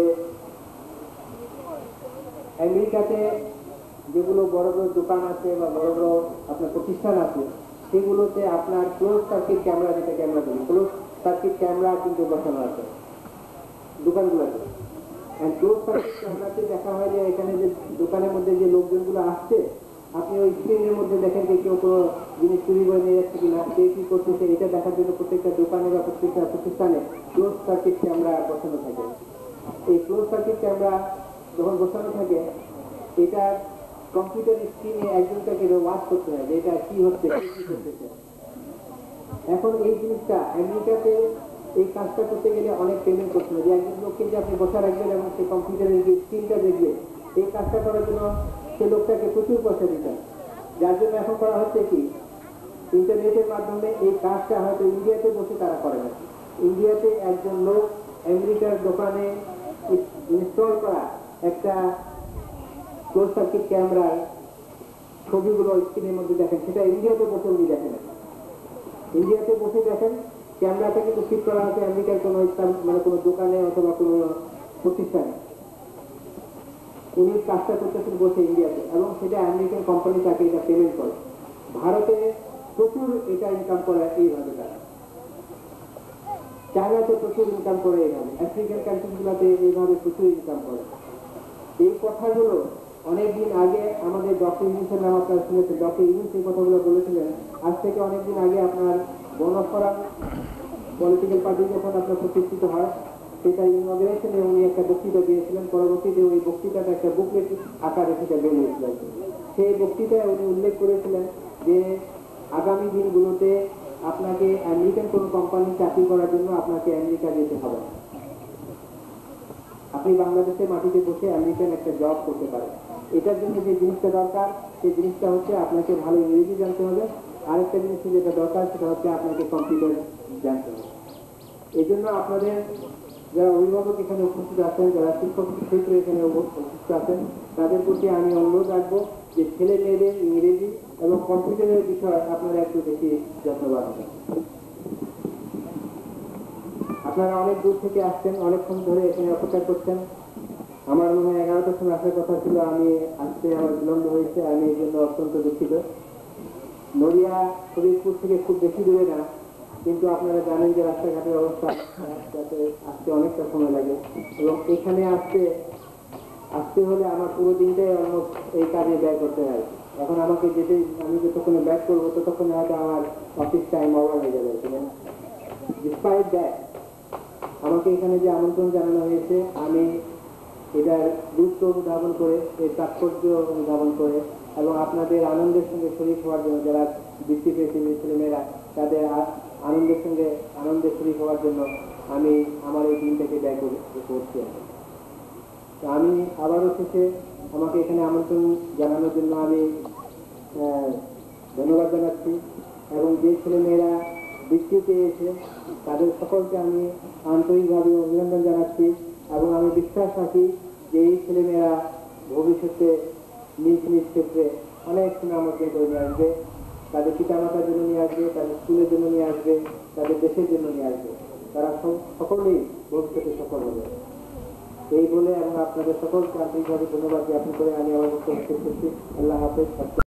আমেরিকাতে যেগুলো বড় বড় দোকান আছে বা বড় বড় আপনার প্রতিষ্ঠান আছে সেগুলোতে আপনার ক্লোজ সার্কিট ক্যামেরা, যেটাকে আমরা বলি ক্লোজ সার্কিট ক্যামেরা কিন্তু বসানো আছে দোকানগুলোতে। ক্লোজ সার্কিট ক্যামেরাতে দেখা হয় যে এখানে যে দোকানের মধ্যে যে লোকজনগুলো আসছে আপনি ওই স্ক্রিনের মধ্যে দেখেন যে কেউ কোনো জিনিস চুরি করে নিয়ে যাচ্ছে কিনা, কে কি করতেছে, এটা দেখার জন্য প্রত্যেকটা দোকানে বা প্রত্যেকটা প্রতিষ্ঠানে ক্লোজ সার্কিট ক্যামেরা বসানো থাকে। এই ক্লোজ সার্কিট ক্যামেরা যখন বসানো থাকে এটা কম্পিউটার স্ক্রিনে একজনটাকে ওয়াচ করতে হয় যে এটা কি হচ্ছে, কি করতেছে। এখন এই জিনিসটা আমেরিকাতে এই কাজটা করতে গেলে অনেক পেমেন্ট করতে হবে, যে একজন লোককে যে আপনি বসা রাখবেন এবং সেই কম্পিউটারের যে স্ক্রিনটা দেখবে এই কাজটা করার জন্য সে লোকটাকে প্রচুর পয়সা দিতে হয়। যার জন্য এখন করা হচ্ছে কি ইন্টারনেটের মাধ্যমে এই কাজটা হয়তো ইন্ডিয়াতে বসে তারা করে না। ইন্ডিয়াতে একজন লোক আমেরিকার দোকানে ইনস্টল করা একটা ক্লোজ সার্কিট ক্যামেরার ছবিগুলো স্ক্রিনের মধ্যে দেখেন, সেটা ইন্ডিয়াতে বসে উনি দেখেন। ইন্ডিয়াতে বসে দেখেন ক্যামেরাটা কিন্তু ফিট করা আছে আমেরিকার কোনো মানে কোনো দোকানে অথবা কোনো প্রতিষ্ঠানে। উনি কাজটা করতেছেন বসে ইন্ডিয়াতে এবং সেটা আমেরিকান কোম্পানি তাকে এটা পেমেন্ট করে। ভারতে প্রচুর এটা ইনকাম করে এইভাবে, তারা চায়নাতে প্রচুর ইনকাম করে এইভাবে, আফ্রিকান কান্ট্রিগুলোতে এইভাবে প্রচুর ইনকাম করে। এই কথাগুলো অনেকদিন আগে আমাদের ডক্টর ইউনুসের নাম আপনারা শুনেছেন, ডক্টর ইউনুস এই কথাগুলো বলেছিলেন। আজ থেকে অনেকদিন আগে আপনার গণফোরাম পলিটিক্যাল পার্টি যখন আপনার প্রতিষ্ঠিত হয় সেটা ইনগ্রেশনে উনি একটা বক্তৃতা দিয়েছিলেন। পরবর্তীতে ওই বক্তৃতাটা একটা বুকলেট আকারে সেটা বেরিয়েছিলেন। সেই বক্তৃতায় উনি উল্লেখ করেছিলেন যে আগামী দিনগুলোতে আপনাকে আমেরিকান কোনো কোম্পানি চাকরি করার জন্য আপনাকে আমেরিকা যেতে হবে, আপনি বাংলাদেশের মাটিতে বসে আমেরিকান একটা জব করতে পারেন। এটার জন্য যে জিনিসটা দরকার সেই জিনিসটা হচ্ছে আপনাকে ভালো ইংরেজি জানতে হবে, আরেকটা জিনিস যেটা দরকার সেটা হচ্ছে আপনাকে কম্পিউটার জানতে হবে। এই জন্য আপনাদের যারা অভিভাবক এখানে উপস্থিত আছেন, যারা শিক্ষক শিক্ষয়িত্রী এখানে উপস্থিত আছেন, তাদের প্রতি আমি অনুরোধ রাখবো যে ছেলে মেয়েদের ইংরেজি এবং কম্পিউটারের বিষয়ে আপনারা একটু বেশি যত্নবান হবেন। আপনারা অনেক দূর থেকে আসছেন, অনেকক্ষণ ধরে এখানে অপেক্ষা করছেন। আমার মনে হয় 11টার সময় আসার কথা ছিল, আমি আসতে আমার বিলম্ব হয়েছে, আমি এই জন্য অত্যন্ত দুঃখিত। নড়িয়া ফরিদপুর থেকে খুব বেশি দূরে না, কিন্তু আপনারা জানেন যে রাস্তাঘাটের অবস্থা যাতে আসতে অনেকটা সময় লাগে এবং এখানে আসতে হলে আমার পুরো দিনটাই অলমোস্ট এই কাজে ব্যয় করতে হয়। এখন আমাকে আমি যতক্ষণে ব্যাক করবো ততক্ষণে হয়তো আমার অফিস টাইম ওভার হয়ে যাবে। ডিসপাইট দ্যাট আমাকে এখানে যে আমন্ত্রণ জানানো হয়েছে, আমি এটার গুরুত্ব অনুধাবন করে, এর তাৎপর্য অনুধাবন করে এবং আপনাদের আনন্দের সঙ্গে শরীক হওয়ার জন্য, যারা বৃত্তি পেয়েছে ছেলেমেয়েরা তাদের আনন্দের শরীক হওয়ার জন্য আমি আমার এই দিনটাকে ব্যয় করছি। তো আমি আবারও শেষে আমাকে এখানে আমন্ত্রণ জানানোর জন্য আমি ধন্যবাদ জানাচ্ছি এবং যে ছেলেমেয়েরা বৃত্তি পেয়েছে তাদের সকলকে আমি আন্তরিকভাবে অভিনন্দন জানাচ্ছি এবং আমি বিশ্বাস রাখি যে এই ছেলেমেয়েরা ভবিষ্যতে নিজ নিজ ক্ষেত্রে অনেক সুনাম অর্জন করে নিয়ে আসবে, তাদের পিতামাতার জন্য নিয়ে আসবে, তাদের স্কুলের জন্য নিয়ে আসবে, তাদের দেশের জন্য নিয়ে আসবে। তারা সকলেই ভবিষ্যতে সফল হবে। এই বলে এবং আপনাদের সকলকে আন্তরিকভাবে ধন্যবাদ জ্ঞাপন করে আমি আমার বক্তব্য শেষ করছি। আল্লাহ হাফেজ।